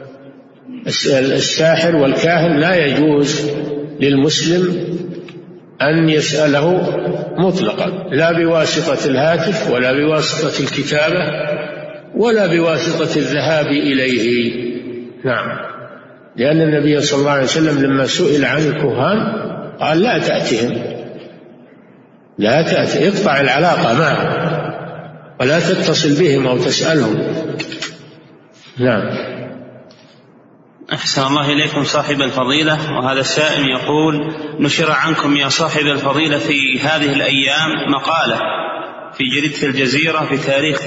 C: الساحر والكاهن لا يجوز للمسلم أن يسأله مطلقا، لا بواسطة الهاتف ولا بواسطة الكتابة ولا بواسطة الذهاب إليه. نعم. لأن النبي صلى الله عليه وسلم لما سئل عن الكهان قال: لا تأتهم، لا تأتي، اقطع العلاقة معهم ولا تتصل بهم أو تسألهم. نعم.
B: أحسن الله إليكم صاحب الفضيلة. وهذا السائل يقول: نشر عنكم يا صاحب الفضيلة في هذه الأيام مقالة في جريدة الجزيرة في تاريخ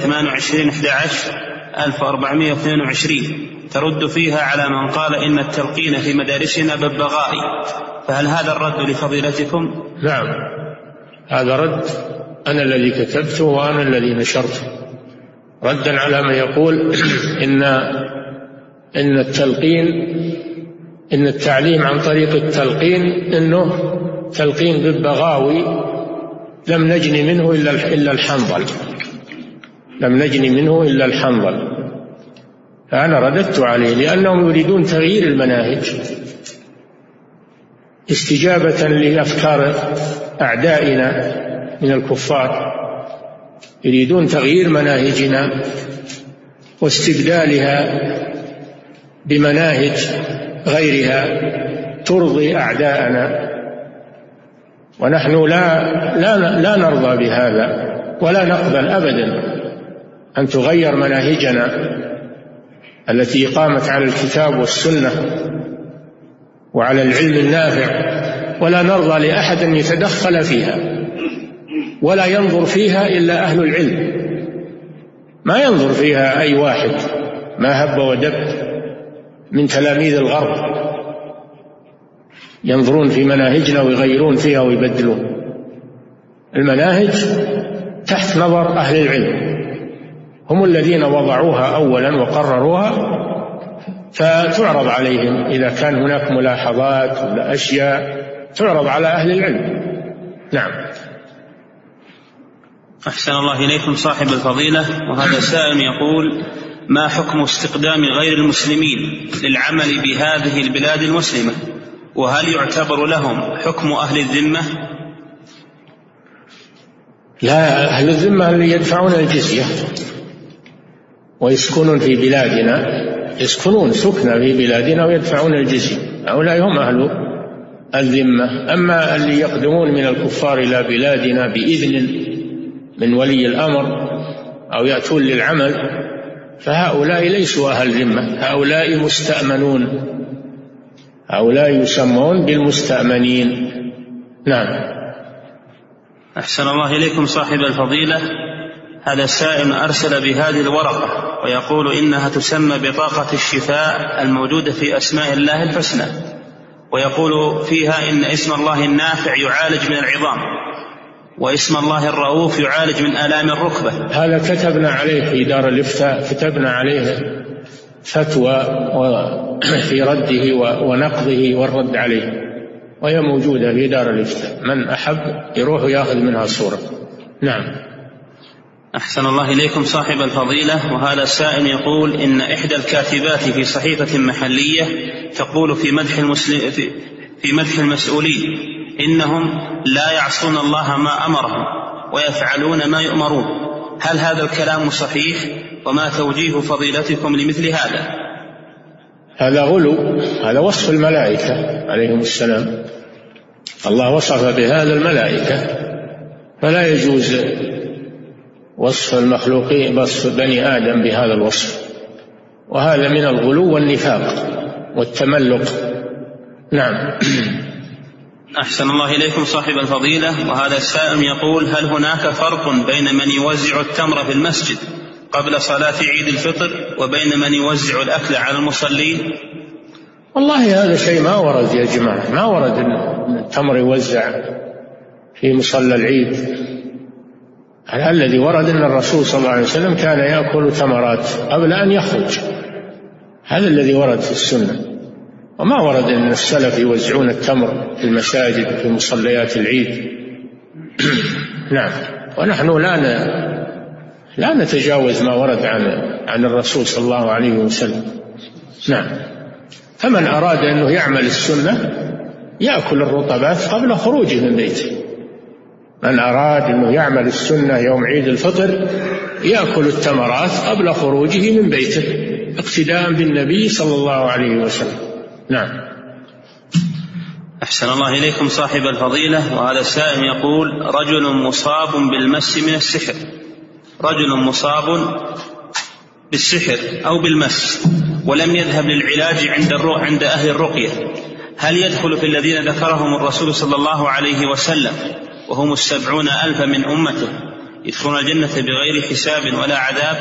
B: 28/11/1422 ترد فيها على من قال إن التلقين في مدارسنا ببغائي، فهل هذا الرد لفضيلتكم؟
C: نعم، هذا رد أنا الذي كتبته وأنا الذي نشرته، ردا على من يقول إن التعليم عن طريق التلقين إنه تلقين بالبغاوي، لم نجن منه إلا الحنظل، لم نجن منه إلا الحنظل. فأنا رددت عليه لأنهم يريدون تغيير المناهج استجابة لأفكار أعدائنا من الكفار، يريدون تغيير مناهجنا واستبدالها بمناهج غيرها ترضي أعداءنا، ونحن لا نرضى بهذا ولا نقبل أبدا أن تغير مناهجنا التي قامت على الكتاب والسنة وعلى العلم النافع، ولا نرضى لأحد أن يتدخل فيها ولا ينظر فيها إلا أهل العلم، ما ينظر فيها أي واحد ما هب ودب من تلاميذ الغرب ينظرون في مناهجنا ويغيرون فيها ويبدلون. المناهج تحت نظر أهل العلم، هم الذين وضعوها أولا وقرروها، فتعرض عليهم إذا كان هناك ملاحظات ولا أشياء تعرض على أهل العلم. نعم.
B: أحسن الله إليكم صاحب الفضيلة، وهذا سائل يقول: ما حكم استقدام غير المسلمين للعمل بهذه البلاد المسلمة، وهل يعتبر لهم حكم أهل الذمة؟
C: لا، أهل الذمة اللي يدفعون الجزية ويسكنون في بلادنا، يسكنون سكنة في بلادنا ويدفعون الجزية، هؤلاء هم أهل الذمة. أما اللي يقدمون من الكفار إلى بلادنا بإذن من ولي الأمر أو يأتون للعمل فهؤلاء ليسوا أهل ذمة، هؤلاء مستأمنون، هؤلاء يسمون بالمستأمنين. نعم.
B: أحسن الله إليكم صاحب الفضيلة، هذا سائل أرسل بهذه الورقة ويقول إنها تسمى بطاقة الشفاء الموجودة في أسماء الله الحسنى، ويقول فيها إن اسم الله النافع يعالج من العظام، واسم الله الرؤوف يعالج من آلام الركبة.
C: هذا كتبنا عليه في دار الإفتاء، كتبنا عليه فتوى في رده ونقضه والرد عليه، وهي موجودة في دار الإفتاء، من أحب يروح يأخذ منها صورة. نعم.
B: أحسن الله إليكم صاحب الفضيلة، وهذا السائل يقول إن إحدى الكاتبات في صحيفة محلية تقول في مدح المسؤولين إنهم لا يعصون الله ما أمرهم ويفعلون ما يؤمرون، هل هذا الكلام صحيح؟ وما توجيه فضيلتكم لمثل هذا؟
C: هذا غلو، هذا وصف الملائكة عليهم السلام، الله وصف بهذا الملائكة، فلا يجوز وصف المخلوقين، وصف بني آدم بهذا الوصف، وهذا من الغلو والنفاق والتملق. نعم.
B: أحسن الله إليكم صاحب الفضيلة، وهذا السائل يقول: هل هناك فرق بين من يوزع التمر في المسجد قبل صلاة عيد الفطر وبين من يوزع الأكل على المصلين؟
C: والله هذا شيء ما ورد يا جماعة، ما ورد أن التمر يوزع في مصلى العيد. الذي ورد أن الرسول صلى الله عليه وسلم كان يأكل تمرات قبل أن يخرج، هذا الذي ورد في السنة، وما ورد أن السلف يوزعون التمر في المساجد في مصليات العيد. نعم. ونحن لا نتجاوز ما ورد عن الرسول صلى الله عليه وسلم. نعم. فمن أراد أنه يعمل السنة يأكل الرطبات قبل خروجه من بيته، من أراد أنه يعمل السنة يوم عيد الفطر يأكل التمرات قبل خروجه من بيته اقتداء بالنبي صلى الله عليه وسلم. نعم.
B: أحسن الله إليكم صاحب الفضيلة، وهذا السائل يقول: رجل مصاب بالمس من السحر، رجل مصاب بالسحر أو بالمس ولم يذهب للعلاج عند أهل الرقية، هل يدخل في الذين ذكرهم الرسول صلى الله عليه وسلم وهم 70,000 من أمته يدخلون الجنة بغير حساب ولا عذاب؟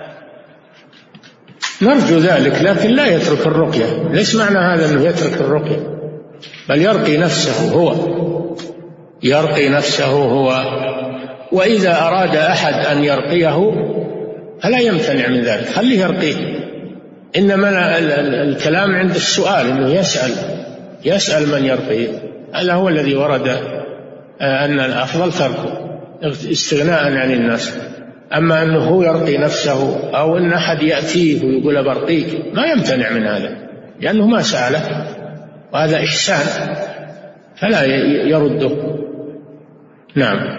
C: نرجو ذلك، لكن لا يترك الرقية، ليس معنى هذا أنه يترك الرقية، بل يرقي نفسه هو، يرقي نفسه هو، وإذا أراد أحد أن يرقيه فلا يمتنع من ذلك، خليه يرقيه، إنما الكلام عند السؤال، أنه يسأل من يرقيه، هذا هو الذي ورد أن الأفضل تركه استغناء عن الناس. أما أنه هو يرقي نفسه أو أن أحد يأتيه ويقول برقيك، ما يمتنع من هذا لأنه ما سأله، وهذا إحسان فلا يرده. نعم.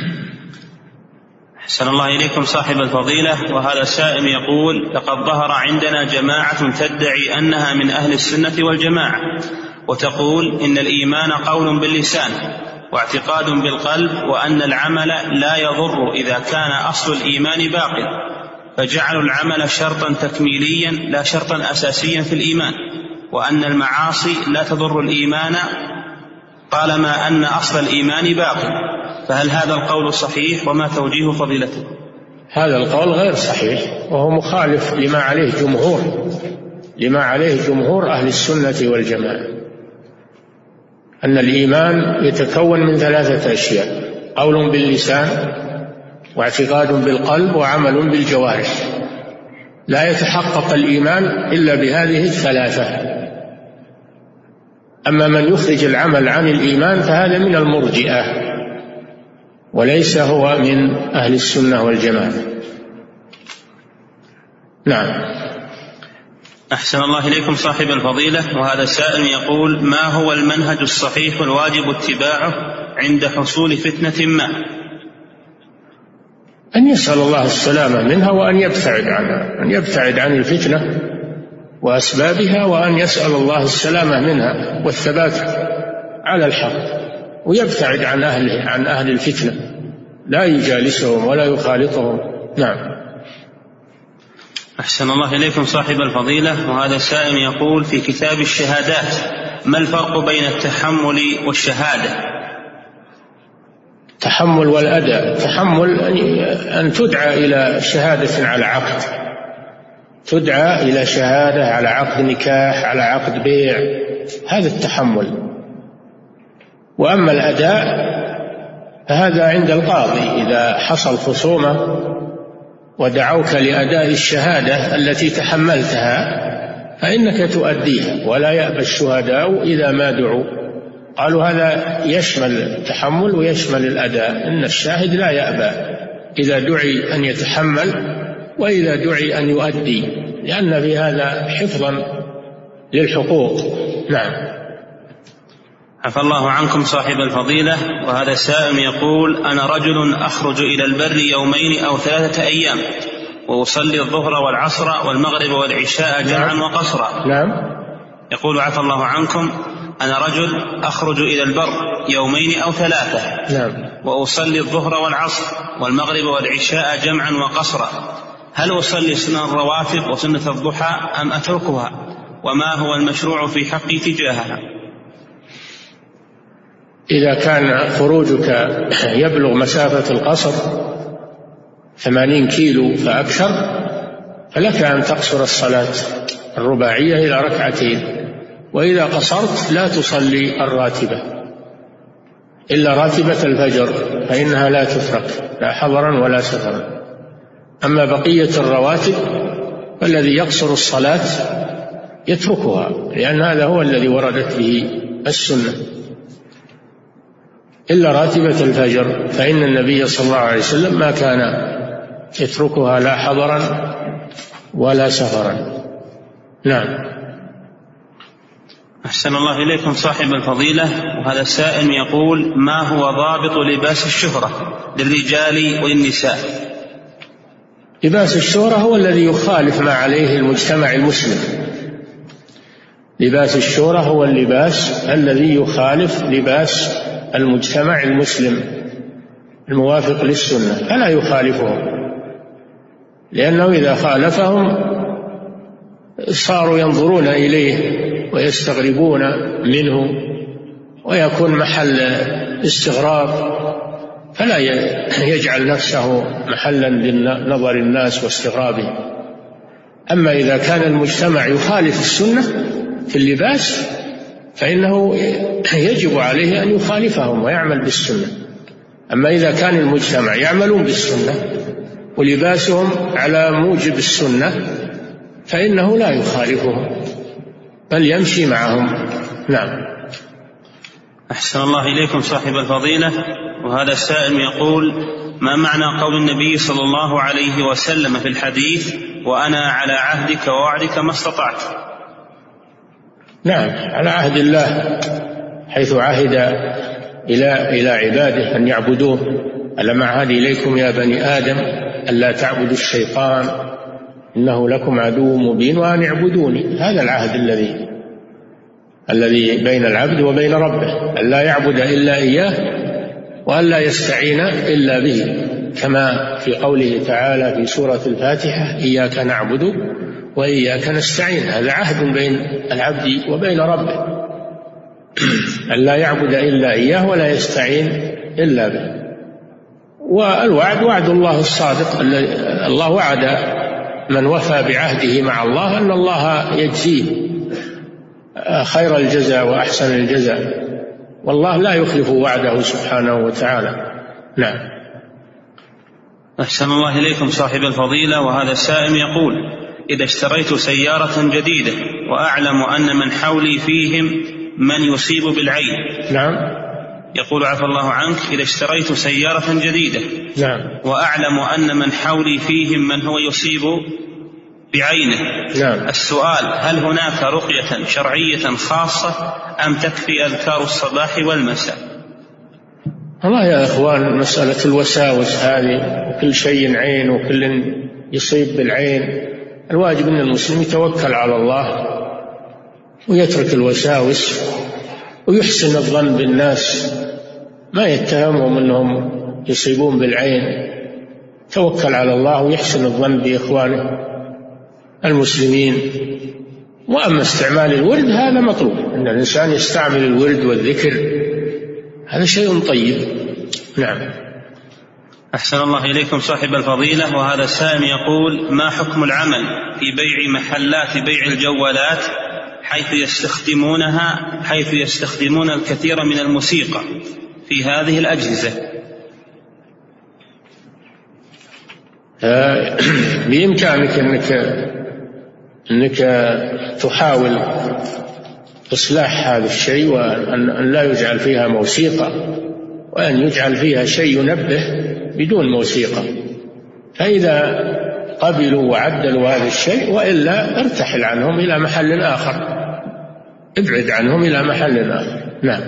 B: أحسن الله إليكم صاحب الفضيلة، وهذا سائل يقول: لقد ظهر عندنا جماعة تدعي أنها من أهل السنة والجماعة، وتقول إن الإيمان قول باللسان واعتقاد بالقلب، وأن العمل لا يضر إذا كان أصل الإيمان باق، فجعلوا العمل شرطا تكميليا لا شرطا أساسيا في الإيمان، وأن المعاصي لا تضر الإيمان طالما أن أصل الإيمان باق. فهل هذا القول صحيح، وما توجيه فضيلته؟
C: هذا القول غير صحيح، وهو مخالف لما عليه جمهور أهل السنة والجماعة، أن الإيمان يتكون من 3 أشياء: قول باللسان، واعتقاد بالقلب، وعمل بالجوارح. لا يتحقق الإيمان إلا بهذه ال3. أما من يخرج العمل عن الإيمان فهذا من المرجئة، وليس هو من أهل السنة والجماعة. نعم.
B: أحسن الله إليكم صاحب الفضيلة. وهذا سائل يقول: ما هو المنهج الصحيح الواجب اتباعه عند حصول فتنة ما؟
C: أن يسأل الله السلامة منها، وأن يبتعد عنها، أن يبتعد عن الفتنة وأسبابها، وأن يسأل الله السلامة منها والثبات على الحق، ويبتعد عن أهل الفتنة، لا يجالسهم ولا يخالطهم. نعم.
B: أحسن الله إليكم صاحب الفضيلة. وهذا سائل يقول: في كتاب الشهادات ما الفرق بين التحمل والشهادة؟
C: التحمل والأداء: التحمل أن تدعى إلى شهادة على عقد، تدعى إلى شهادة على عقد نكاح، على عقد بيع، هذا التحمل. وأما الأداء فهذا عند القاضي، إذا حصل خصومة ودعوك لأداء الشهادة التي تحملتها فإنك تؤديها، ولا يأبى الشهداء إذا ما دعوا. قالوا هذا يشمل التحمل ويشمل الأداء، إن الشاهد لا يأبى إذا دعي أن يتحمل وإذا دعي أن يؤدي، لأن في هذا حفظا للحقوق. نعم.
B: عفى الله عنكم صاحب الفضيلة. وهذا سائل يقول: أنا رجل أخرج إلى البر 2 أو 3 أيام، وأصلي الظهر والعصر والمغرب والعشاء جمعا وقصرا.
C: نعم.
B: يقول: عفى الله عنكم، أنا رجل أخرج إلى البر 2 أو 3.
C: نعم.
B: وأصلي الظهر والعصر والمغرب والعشاء جمعا وقصرا، هل أصلي سنن الرواتب وسنة الضحى أم أتركها؟ وما هو المشروع في حقي تجاهها؟
C: إذا كان خروجك يبلغ مسافة القصر 80 كيلو فأكثر فلك أن تقصر الصلاة الرباعية إلى 2، وإذا قصرت لا تصلي الراتبة إلا راتبة الفجر فإنها لا تترك لا حضرا ولا سفرا. أما بقية الرواتب فالذي يقصر الصلاة يتركها، لأن هذا هو الذي وردت به السنة، إلا راتبة الفجر، فإن النبي صلى الله عليه وسلم ما كان يتركها لا حضرا ولا سفرا. نعم.
B: أحسن الله إليكم صاحب الفضيلة. وهذا السائل يقول: ما هو ضابط لباس الشهرة للرجال والنساء؟
C: لباس الشهرة هو الذي يخالف ما عليه المجتمع المسلم. لباس الشهرة هو اللباس الذي يخالف لباس المجتمع المسلم الموافق للسنة، فلا يخالفهم، لأنه إذا خالفهم صاروا ينظرون إليه ويستغربون منه ويكون محل استغراب، فلا يجعل نفسه محلا لنظر الناس واستغرابه. أما إذا كان المجتمع يخالف السنة في اللباس فإنه يجب عليه أن يخالفهم ويعمل بالسنة. أما إذا كان المجتمع يعملون بالسنة ولباسهم على موجب السنة فإنه لا يخالفهم بل يمشي معهم. نعم.
B: أحسن الله إليكم صاحب الفضيلة. وهذا السائل يقول: ما معنى قول النبي صلى الله عليه وسلم في الحديث: وأنا على عهدك ووعدك ما استطعت؟
C: نعم، على عهد الله، حيث عهد إلى عباده أن يعبدوه: ألم أعهد إليكم يا بني آدم ألا تعبدوا الذي بين العبد وبين ربه، أن لا يعبد إلا إياه وأن لا يستعين إلا به، كما في قوله تعالى في سورة الفاتحة: إياك نعبد وإياك نستعين. هذا عهد بين العبد وبين ربه، أن لا يعبد إلا إياه ولا يستعين إلا به. والوعد وعد الله الصادق، الله وعد من وفى بعهده مع الله أن الله يجزيه خير الجزاء وأحسن الجزاء، والله لا يخلف وعده سبحانه وتعالى. نعم.
B: أحسن الله إليكم صاحب الفضيلة. وهذا السائل يقول: إذا اشتريت سيارة جديدة وأعلم أن من حولي فيهم من يصيب بالعين.
C: نعم.
B: يقول: عفى الله عنك، إذا اشتريت سيارة جديدة
C: نعم
B: وأعلم أن من حولي فيهم من هو يصيب بعينه.
C: نعم.
B: السؤال: هل هناك رقية شرعية خاصة أم تكفي أذكار الصباح والمساء؟
C: والله يا إخوان، مسألة الوساوس هذه، وكل شيء عين وكل يصيب بالعين، الواجب أن المسلم يتوكل على الله ويترك الوساوس ويحسن الظن بالناس، ما يتهمهم أنهم يصيبون بالعين. توكل على الله ويحسن الظن بإخوانه المسلمين. وأما استعمال الورد هذا مطلوب، أن الإنسان يستعمل الورد والذكر، هذا شيء طيب. نعم.
B: أحسن الله إليكم صاحب الفضيلة. وهذا السائل يقول: ما حكم العمل في بيع محلات بيع الجوالات حيث يستخدمون الكثير من الموسيقى في هذه الأجهزة؟
C: بإمكانك أنك تحاول إصلاح هذا الشيء، وأن لا يجعل فيها موسيقى، وأن يجعل فيها شيء ينبه بدون موسيقى. فإذا قبلوا وعدلوا هذا الشيء، وإلا ارتحل عنهم إلى محل آخر، ابعد عنهم إلى محل آخر. نعم.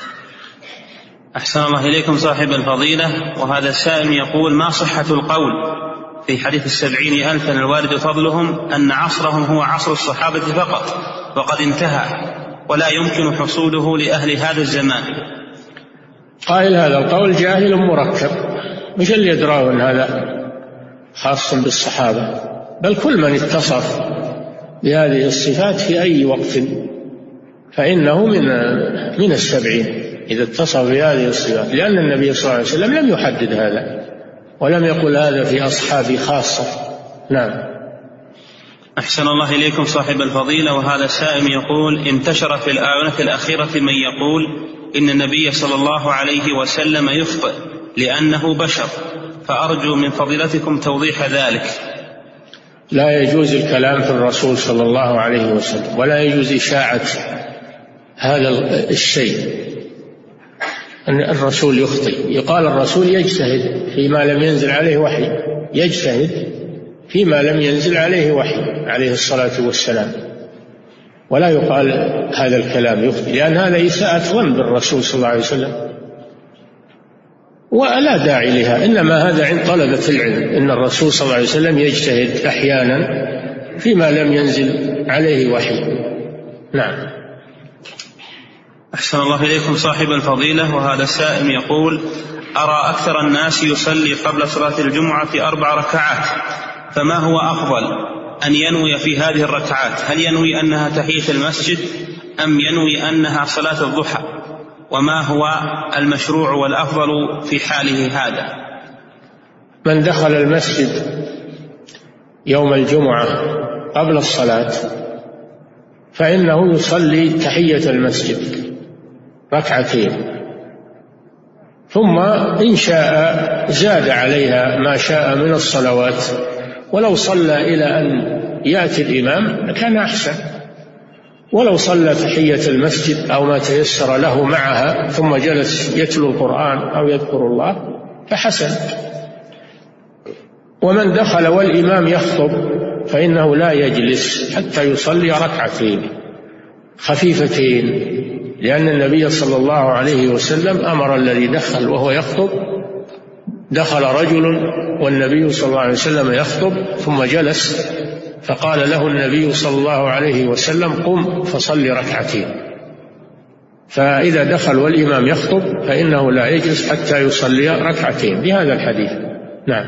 B: أحسن الله إليكم صاحب الفضيلة. وهذا السائل يقول: ما صحة القول في حديث 70,000 الوارد فضلهم أن عصرهم هو عصر الصحابة فقط وقد انتهى ولا يمكن حصوله لأهل هذا الزمان؟
C: قائل هذا القول جاهل مركب، مش اللي يدراه أن هذا خاص بالصحابة، بل كل من اتصف بهذه الصفات في أي وقت فإنه من 70 إذا اتصف بهذه الصفات، لأن النبي صلى الله عليه وسلم لم يحدد هذا ولم يقل هذا في أصحابي خاصة. نعم.
B: أحسن الله إليكم صاحب الفضيلة. وهذا السائل يقول: انتشر في الآونة الأخيرة من يقول إن النبي صلى الله عليه وسلم يخطئ لأنه بشر، فأرجو من فضيلتكم توضيح ذلك.
C: لا يجوز الكلام في الرسول صلى الله عليه وسلم، ولا يجوز إشاعة هذا الشيء، أن الرسول يخطئ. يقال الرسول يجتهد فيما لم ينزل عليه وحي، يجتهد فيما لم ينزل عليه وحي عليه الصلاة والسلام، ولا يقال هذا الكلام يخطئ، لأن هذا إساءة ظن بالرسول صلى الله عليه وسلم، ولا داعي لها. إنما هذا عند طلبة العلم، إن الرسول صلى الله عليه وسلم يجتهد أحيانا فيما لم ينزل عليه وحي. نعم.
B: أحسن الله إليكم صاحب الفضيلة. وهذا السائل يقول: أرى أكثر الناس يصلي قبل صلاة الجمعة 4 ركعات، فما هو أفضل أن ينوي في هذه الركعات؟ هل ينوي أنها تحية المسجد أم ينوي أنها صلاة الضحى؟ وما هو المشروع والأفضل في حاله هذا؟
C: من دخل المسجد يوم الجمعة قبل الصلاة فإنه يصلي تحية المسجد 2 ركعة، ثم إن شاء زاد عليها ما شاء من الصلوات، ولو صلى إلى أن يأتي الإمام كان أحسن، ولو صلى تحية المسجد أو ما تيسر له معها ثم جلس يتلو القرآن أو يذكر الله فحسن. ومن دخل والإمام يخطب فإنه لا يجلس حتى يصلي 2 ركعة خفيفتين، لأن النبي صلى الله عليه وسلم أمر الذي دخل وهو يخطب، دخل رجل والنبي صلى الله عليه وسلم يخطب ثم جلس، فقال له النبي صلى الله عليه وسلم: قم فصل 2 فإذا دخل والإمام يخطب فإنه لا يجلس حتى يصلي ركعتين بهذا الحديث. نعم.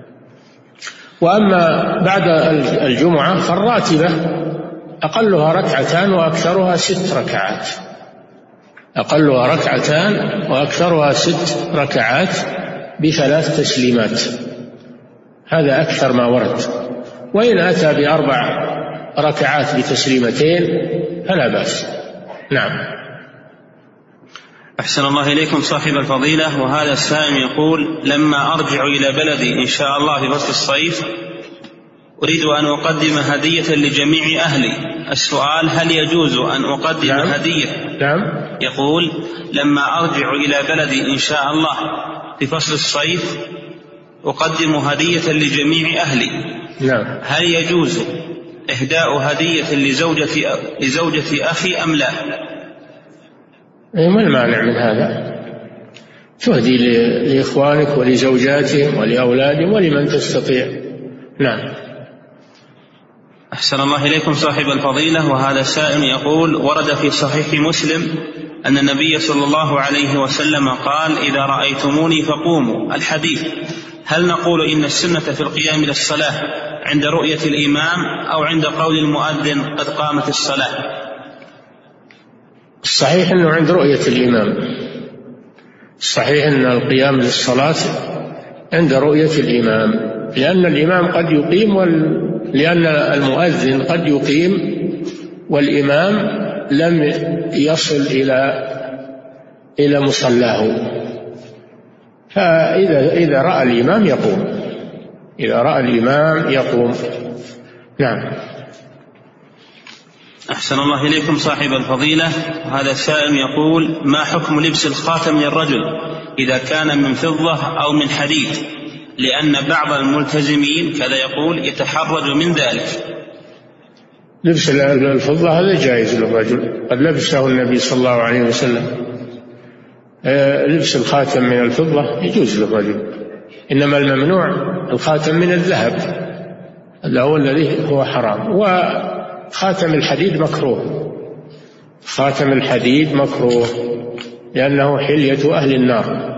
C: وأما بعد الجمعة فالراتبة أقلها ركعتان وأكثرها 6 ركعات، أقلها ركعتان وأكثرها 6 ركعات ب3 تسليمات، هذا أكثر ما ورد. وإن أتى ب4 ركعات بتسليمتين فلا بأس. نعم.
B: أحسن الله إليكم صاحب الفضيلة. وهذا السائل يقول: لما أرجع إلى بلدي إن شاء الله في فصل الصيف أريد أن أقدم هدية لجميع أهلي، السؤال: هل يجوز أن أقدم هدية؟
C: نعم.
B: يقول: لما أرجع إلى بلدي إن شاء الله في فصل الصيف أقدم هدية لجميع أهلي.
C: نعم.
B: هل يجوز إهداء هدية لزوجة أخي أم لا؟
C: ما المانع من هذا؟ تهدي لإخوانك ولزوجاتهم ولأولادهم ولمن تستطيع. نعم.
B: أحسن الله إليكم صاحب الفضيلة. وهذا سائل يقول: ورد في صحيح مسلم أن النبي صلى الله عليه وسلم قال: إذا رأيتموني فقوموا، الحديث. هل نقول إن السنة في القيام للصلاة عند رؤية الإمام أو عند قول المؤذن قد قامت الصلاة؟
C: الصحيح أنه عند رؤية الإمام، الصحيح أن القيام للصلاة عند رؤية الإمام، لأن الإمام قد يقيم لأن المؤذن قد يقيم والإمام لم يصل إلى مصلاه، فإذا رأى الإمام يقوم، إذا رأى الإمام يقوم. نعم.
B: أحسن الله إليكم صاحب الفضيلة. هذا السائل يقول: ما حكم لبس الخاتم للرجل إذا كان من فضة أو من حديد؟ لأن بعض الملتزمين كذا يقول يتحرج من ذلك.
C: لبس الفضة هذا جائز للرجل، قد لبسه النبي صلى الله عليه وسلم. لبس الخاتم من الفضة يجوز للرجل، إنما الممنوع الخاتم من الذهب، هذا هو الذي هو حرام. وخاتم الحديد مكروه، خاتم الحديد مكروه لأنه حلية أهل النار،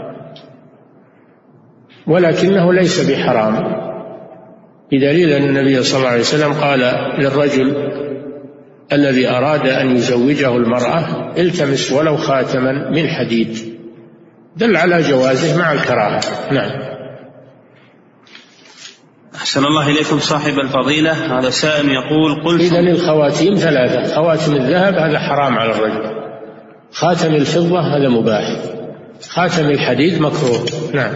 C: ولكنه ليس بحرام، بدليل أن النبي صلى الله عليه وسلم قال للرجل الذي أراد أن يزوجه المرأة: التمس ولو خاتما من حديد، دل على جوازه مع الكراهة. نعم.
B: أحسن الله إليكم صاحب الفضيلة. هذا سائل يقول: قلت
C: إذن الخواتيم 3، خواتم الذهب هذا حرام على الرجل، خاتم الفضة هذا مباح، خاتم الحديد مكروه. نعم.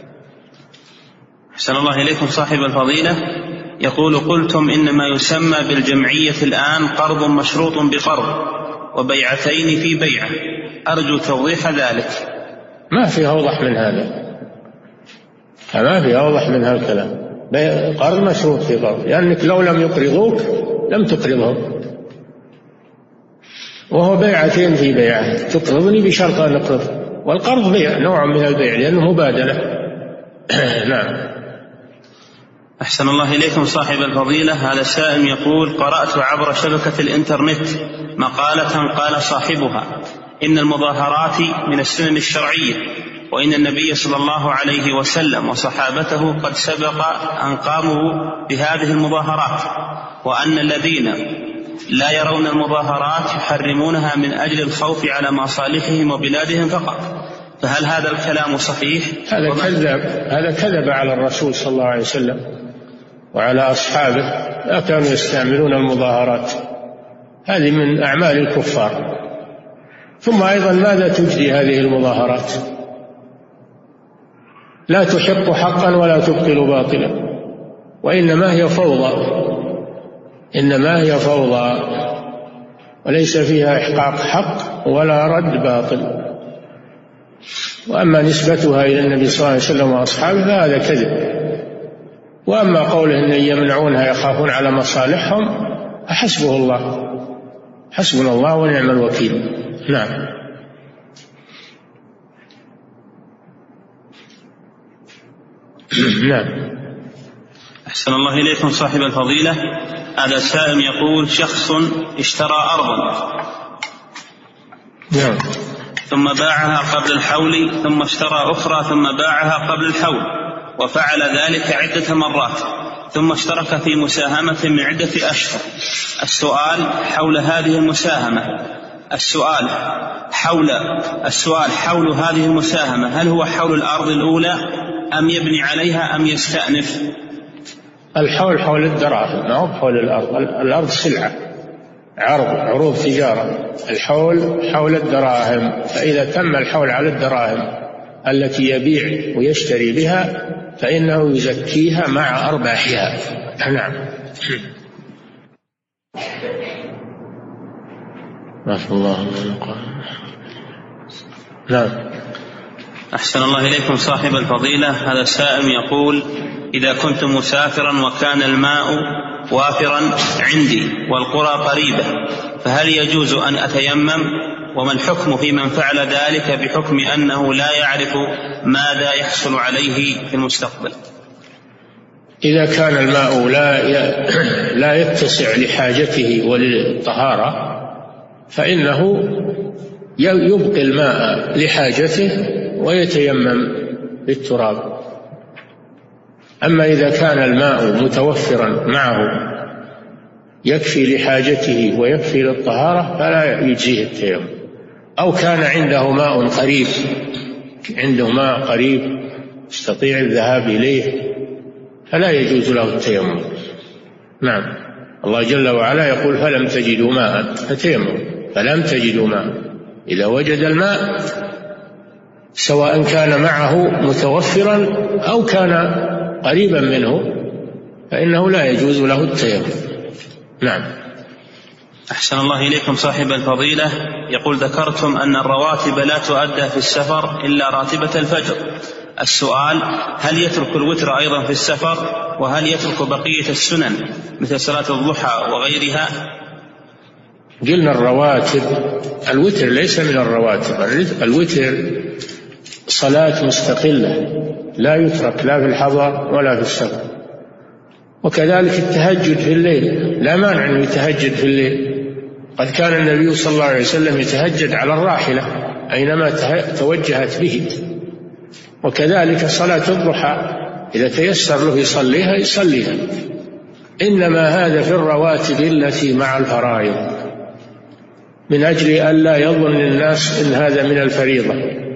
B: أحسن الله إليكم صاحب الفضيلة. يقول: قلتم إن ما يسمى بالجمعية الآن قرض مشروط بقرض وبيعتين في بيعة، أرجو توضيح ذلك.
C: ما في أوضح من هذا، ما في أوضح من هذا الكلام. قرض مشروط في قرض، لأنك لو لم يقرضوك لم تقرضهم، وهو بيعتين في بيعة، تقرضني بشرط أن أقرض، والقرض بيع، نوع من البيع لأنه مبادلة. نعم.
B: أحسن الله إليكم صاحب الفضيلة. هذا السائل يقول: قرأت عبر شبكة الإنترنت مقالة قال صاحبها إن المظاهرات من السنن الشرعية، وإن النبي صلى الله عليه وسلم وصحابته قد سبق أن قاموا بهذه المظاهرات، وأن الذين لا يرون المظاهرات يحرمونها من أجل الخوف على مصالحهم وبلادهم فقط، فهل هذا الكلام صحيح؟
C: هذا كذب على الرسول صلى الله عليه وسلم وعلى أصحابه، لا كانوا يستعملون المظاهرات، هذه من أعمال الكفار. ثم أيضا ماذا تجدي هذه المظاهرات؟ لا تحق حقا ولا تبطل باطلا، وإنما هي فوضى، إنما هي فوضى وليس فيها إحقاق حق ولا رد باطل. وأما نسبتها إلى النبي صلى الله عليه وسلم وأصحابه فهذا كذب. وأما قوله أن يمنعونها يخافون على مصالحهم فحسبه الله، حسبنا الله ونعم الوكيل. نعم. نعم.
B: أحسن الله إليكم صاحب الفضيلة. هذا سائل يقول: شخص اشترى أرضا
C: نعم.
B: ثم باعها قبل الحول، ثم اشترى أخرى ثم باعها قبل الحول، وفعل ذلك عدة مرات، ثم اشترك في مساهمة من عدة أشهر. السؤال حول هذه المساهمة، السؤال حول هذه المساهمة، هل هو حول الأرض الأولى أم يبني عليها أم يستأنف؟
C: الحول حول الدراهم، ما هو حول الأرض. الأرض سلعة، عروض تجارة. الحول حول الدراهم، فإذا تم الحول على الدراهم التي يبيع ويشتري بها فإنه يزكيها مع أرباحها. نعم. ما شاء الله. نعم.
B: أحسن الله إليكم صاحب الفضيلة. هذا سائل يقول: إذا كنت مسافرا وكان الماء وافرا عندي والقرى قريبة، فهل يجوز أن أتيمم؟ وما الحكم في من فعل ذلك بحكم أنه لا يعرف ماذا يحصل عليه في المستقبل؟
C: إذا كان الماء لا يتسع لحاجته وللطهارة فإنه يبقي الماء لحاجته ويتيمم بالتراب. أما إذا كان الماء متوفرا معه يكفي لحاجته ويكفي للطهارة فلا يجزيه التيمم. أو كان عنده ماء قريب يستطيع الذهاب إليه فلا يجوز له التيمم. نعم. الله جل وعلا يقول: فلم تجدوا ماء فتيمموا. فلم تجدوا ماء، إذا وجد الماء سواء كان معه متوفرا أو كان قريبا منه فإنه لا يجوز له التيمم. نعم.
B: أحسن الله إليكم صاحب الفضيلة. يقول: ذكرتم أن الرواتب لا تؤدى في السفر إلا راتبة الفجر. السؤال: هل يترك الوتر أيضا في السفر؟ وهل يترك بقية السنن مثل صلاة الضحى وغيرها؟
C: قلنا الرواتب، الوتر ليس من الرواتب. الوتر صلاة مستقلة لا يترك لا في الحضر ولا في السفر. وكذلك التهجد في الليل، لا مانع أن يتهجد في الليل. قد كان النبي صلى الله عليه وسلم يتهجد على الراحلة أينما توجهت به. وكذلك صلاة الضحى إذا تيسر له يصليها. إنما هذا في الرواتب التي مع الفرائض، من أجل أن لا يظن الناس إن هذا من الفريضة،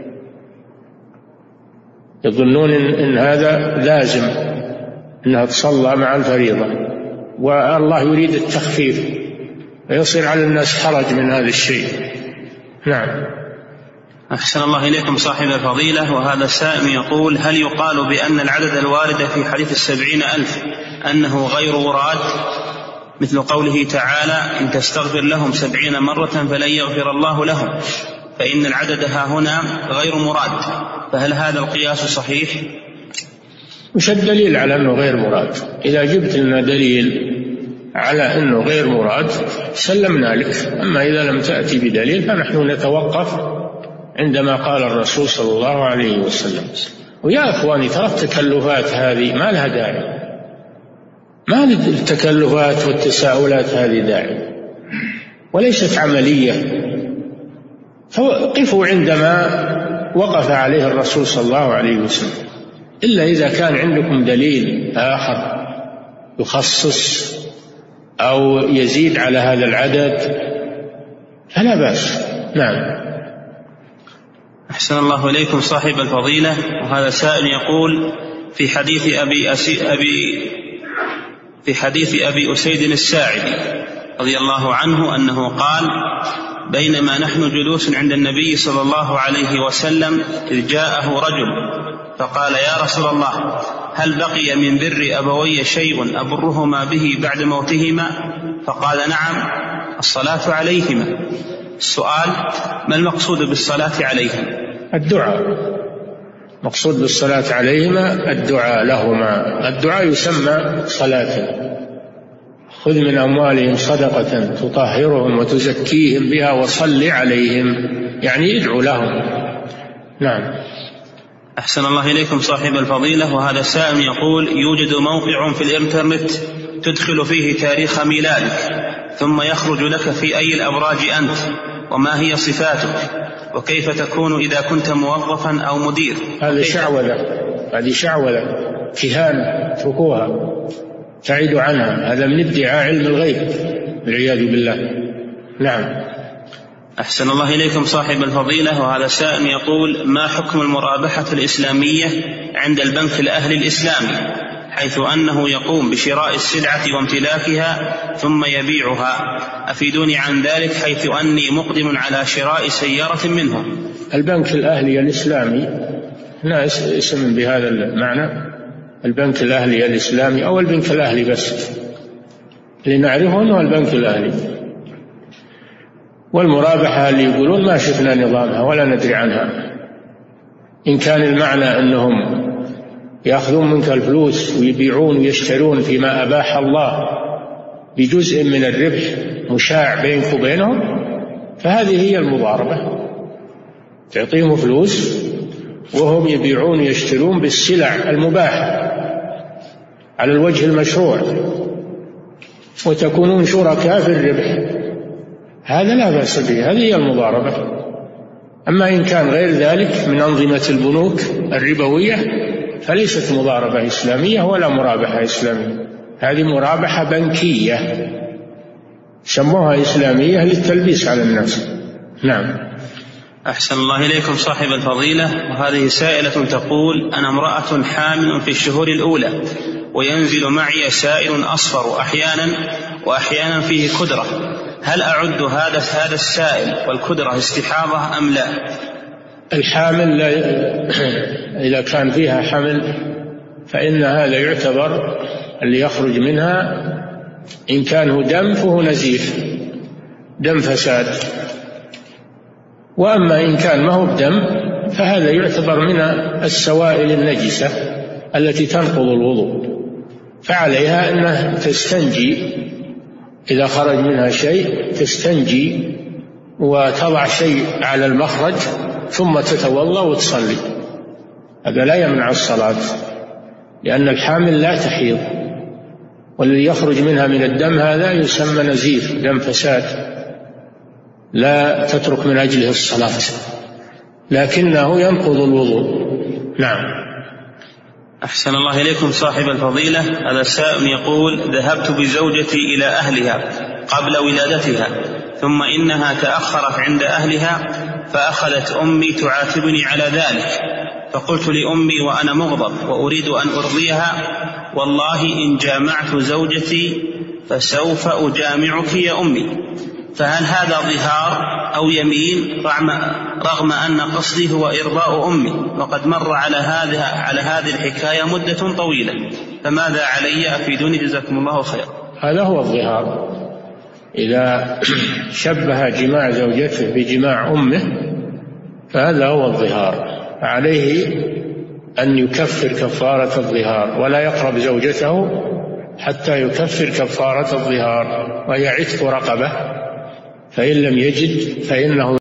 C: يظنون إن هذا لازم أنها تصلى مع الفريضة، والله يريد التخفيف فيصير على الناس حرج من هذا الشيء. نعم.
B: أحسن الله إليكم صاحب الفضيلة. وهذا السائل يقول: هل يقال بأن العدد الوارد في حديث 70,000 أنه غير مراد، مثل قوله تعالى: إن تستغفر لهم 70 مرة فلن يغفر الله لهم، فإن العدد ها هنا غير مراد، فهل هذا القياس صحيح؟
C: مش الدليل على أنه غير مراد؟ إذا جبت لنا دليل على أنه غير مراد سلمنا لك، أما إذا لم تأتي بدليل فنحن نتوقف عندما قال الرسول صلى الله عليه وسلم. ويا أخواني ترى التكلفات هذه ما لها داعي، ما للتكلفات والتساؤلات هذه داعي، وليست عملية. فقفوا عندما وقف عليه الرسول صلى الله عليه وسلم، إلا إذا كان عندكم دليل آخر يخصص أو يزيد على هذا العدد فلا بأس. نعم.
B: أحسن الله إليكم صاحب الفضيلة. وهذا سائل يقول: في حديث أبي أسيد الساعدي رضي الله عنه أنه قال: بينما نحن جلوس عند النبي صلى الله عليه وسلم إذ جاءه رجل فقال: يا رسول الله، هل بقي من بر أبوي شيء أبرهما به بعد موتهما؟ فقال: نعم، الصلاة عليهما. السؤال: ما المقصود بالصلاة عليهما؟
C: الدعاء. مقصود بالصلاة عليهما الدعاء لهما. الدعاء يسمى صلاة. خذ من أموالهم صدقة تطهرهم وتزكيهم بها وصل عليهم، يعني ادعو لهم. نعم.
B: أحسن الله إليكم صاحب الفضيلة. وهذا سائل يقول: يوجد موقع في الإنترنت تدخل فيه تاريخ ميلادك ثم يخرج لك في أي الأبراج أنت، وما هي صفاتك؟ وكيف تكون إذا كنت موظفا أو مدير؟
C: هذه شعوذة كهانة، اتركوها، ابتعدوا عنها، هذا من ادعاء علم الغيب والعياذ بالله. نعم.
B: أحسن الله إليكم صاحب الفضيلة، وهذا سائل يقول: ما حكم المرابحة الإسلامية عند البنك الأهلي الإسلامي، حيث أنه يقوم بشراء السلعة وامتلاكها ثم يبيعها؟ أفيدوني عن ذلك، حيث أني مقدم على شراء سيارة منه.
C: البنك الأهلي الإسلامي ناس اسم بهذا المعنى، البنك الأهلي الإسلامي أو البنك الأهلي بس، اللي نعرفه أنه البنك الأهلي. والمرابحة اللي يقولون ما شفنا نظامها ولا ندري عنها. إن كان المعنى أنهم يأخذون منك الفلوس ويبيعون ويشترون فيما أباح الله بجزء من الربح مشاع بينك وبينهم، فهذه هي المضاربة. تعطيهم فلوس وهم يبيعون ويشترون بالسلع المباحة على الوجه المشروع، وتكونون شركاء في الربح، هذا لا بأس به، هذه هي المضاربة. أما إن كان غير ذلك من أنظمة البنوك الربوية فليست مضاربة إسلامية ولا مرابحة إسلامية، هذه مرابحة بنكية سموها إسلامية للتلبيس على الناس. نعم.
B: أحسن الله إليكم صاحب الفضيلة، وهذه سائلة تقول: أنا امرأة حامل في الشهور الأولى، وينزل معي سائل أصفر أحيانا وأحيانا فيه كدرة، هل أعد هذا السائل والكدرة استحاضة أم لا؟
C: الحامل إذا كان فيها حمل فإن هذا يعتبر اللي يخرج منها، إن كان هو دم فهو نزيف، دم فساد. وأما إن كان ما هو بدم فهذا يعتبر من السوائل النجسة التي تنقض الوضوء، فعليها أنها تستنجي إذا خرج منها شيء، تستنجي وتضع شيء على المخرج ثم تتوضأ وتصلي. هذا لا يمنع الصلاة، لأن الحامل لا تحيض، والذي يخرج منها من الدم هذا يسمى نزيف، دم فساد، لا تترك من أجله الصلاة، لكنه ينقض الوضوء. نعم.
B: أحسن الله إليكم صاحب الفضيلة، هذا سائل يقول: ذهبت بزوجتي إلى أهلها قبل ولادتها، ثم إنها تأخرت عند أهلها، فأخذت أمي تعاتبني على ذلك، فقلت لأمي وأنا مغضب وأريد أن أرضيها: والله إن جامعت زوجتي فسوف أجامعك يا أمي. فهل هذا ظهار أو يمين، رغم أن قصدي هو إرضاء أمي، وقد مر على هذه الحكاية مدة طويلة، فماذا علي؟ أفيدوني جزاكم الله خير.
C: هذا هو الظهار، إذا شبه جماع زوجته بجماع أمه فهذا هو الظهار، عليه أن يكفر كفارة الظهار، ولا يقرب زوجته حتى يكفر كفارة الظهار، وهي عتق رقبة، فإن لم يجد فإنه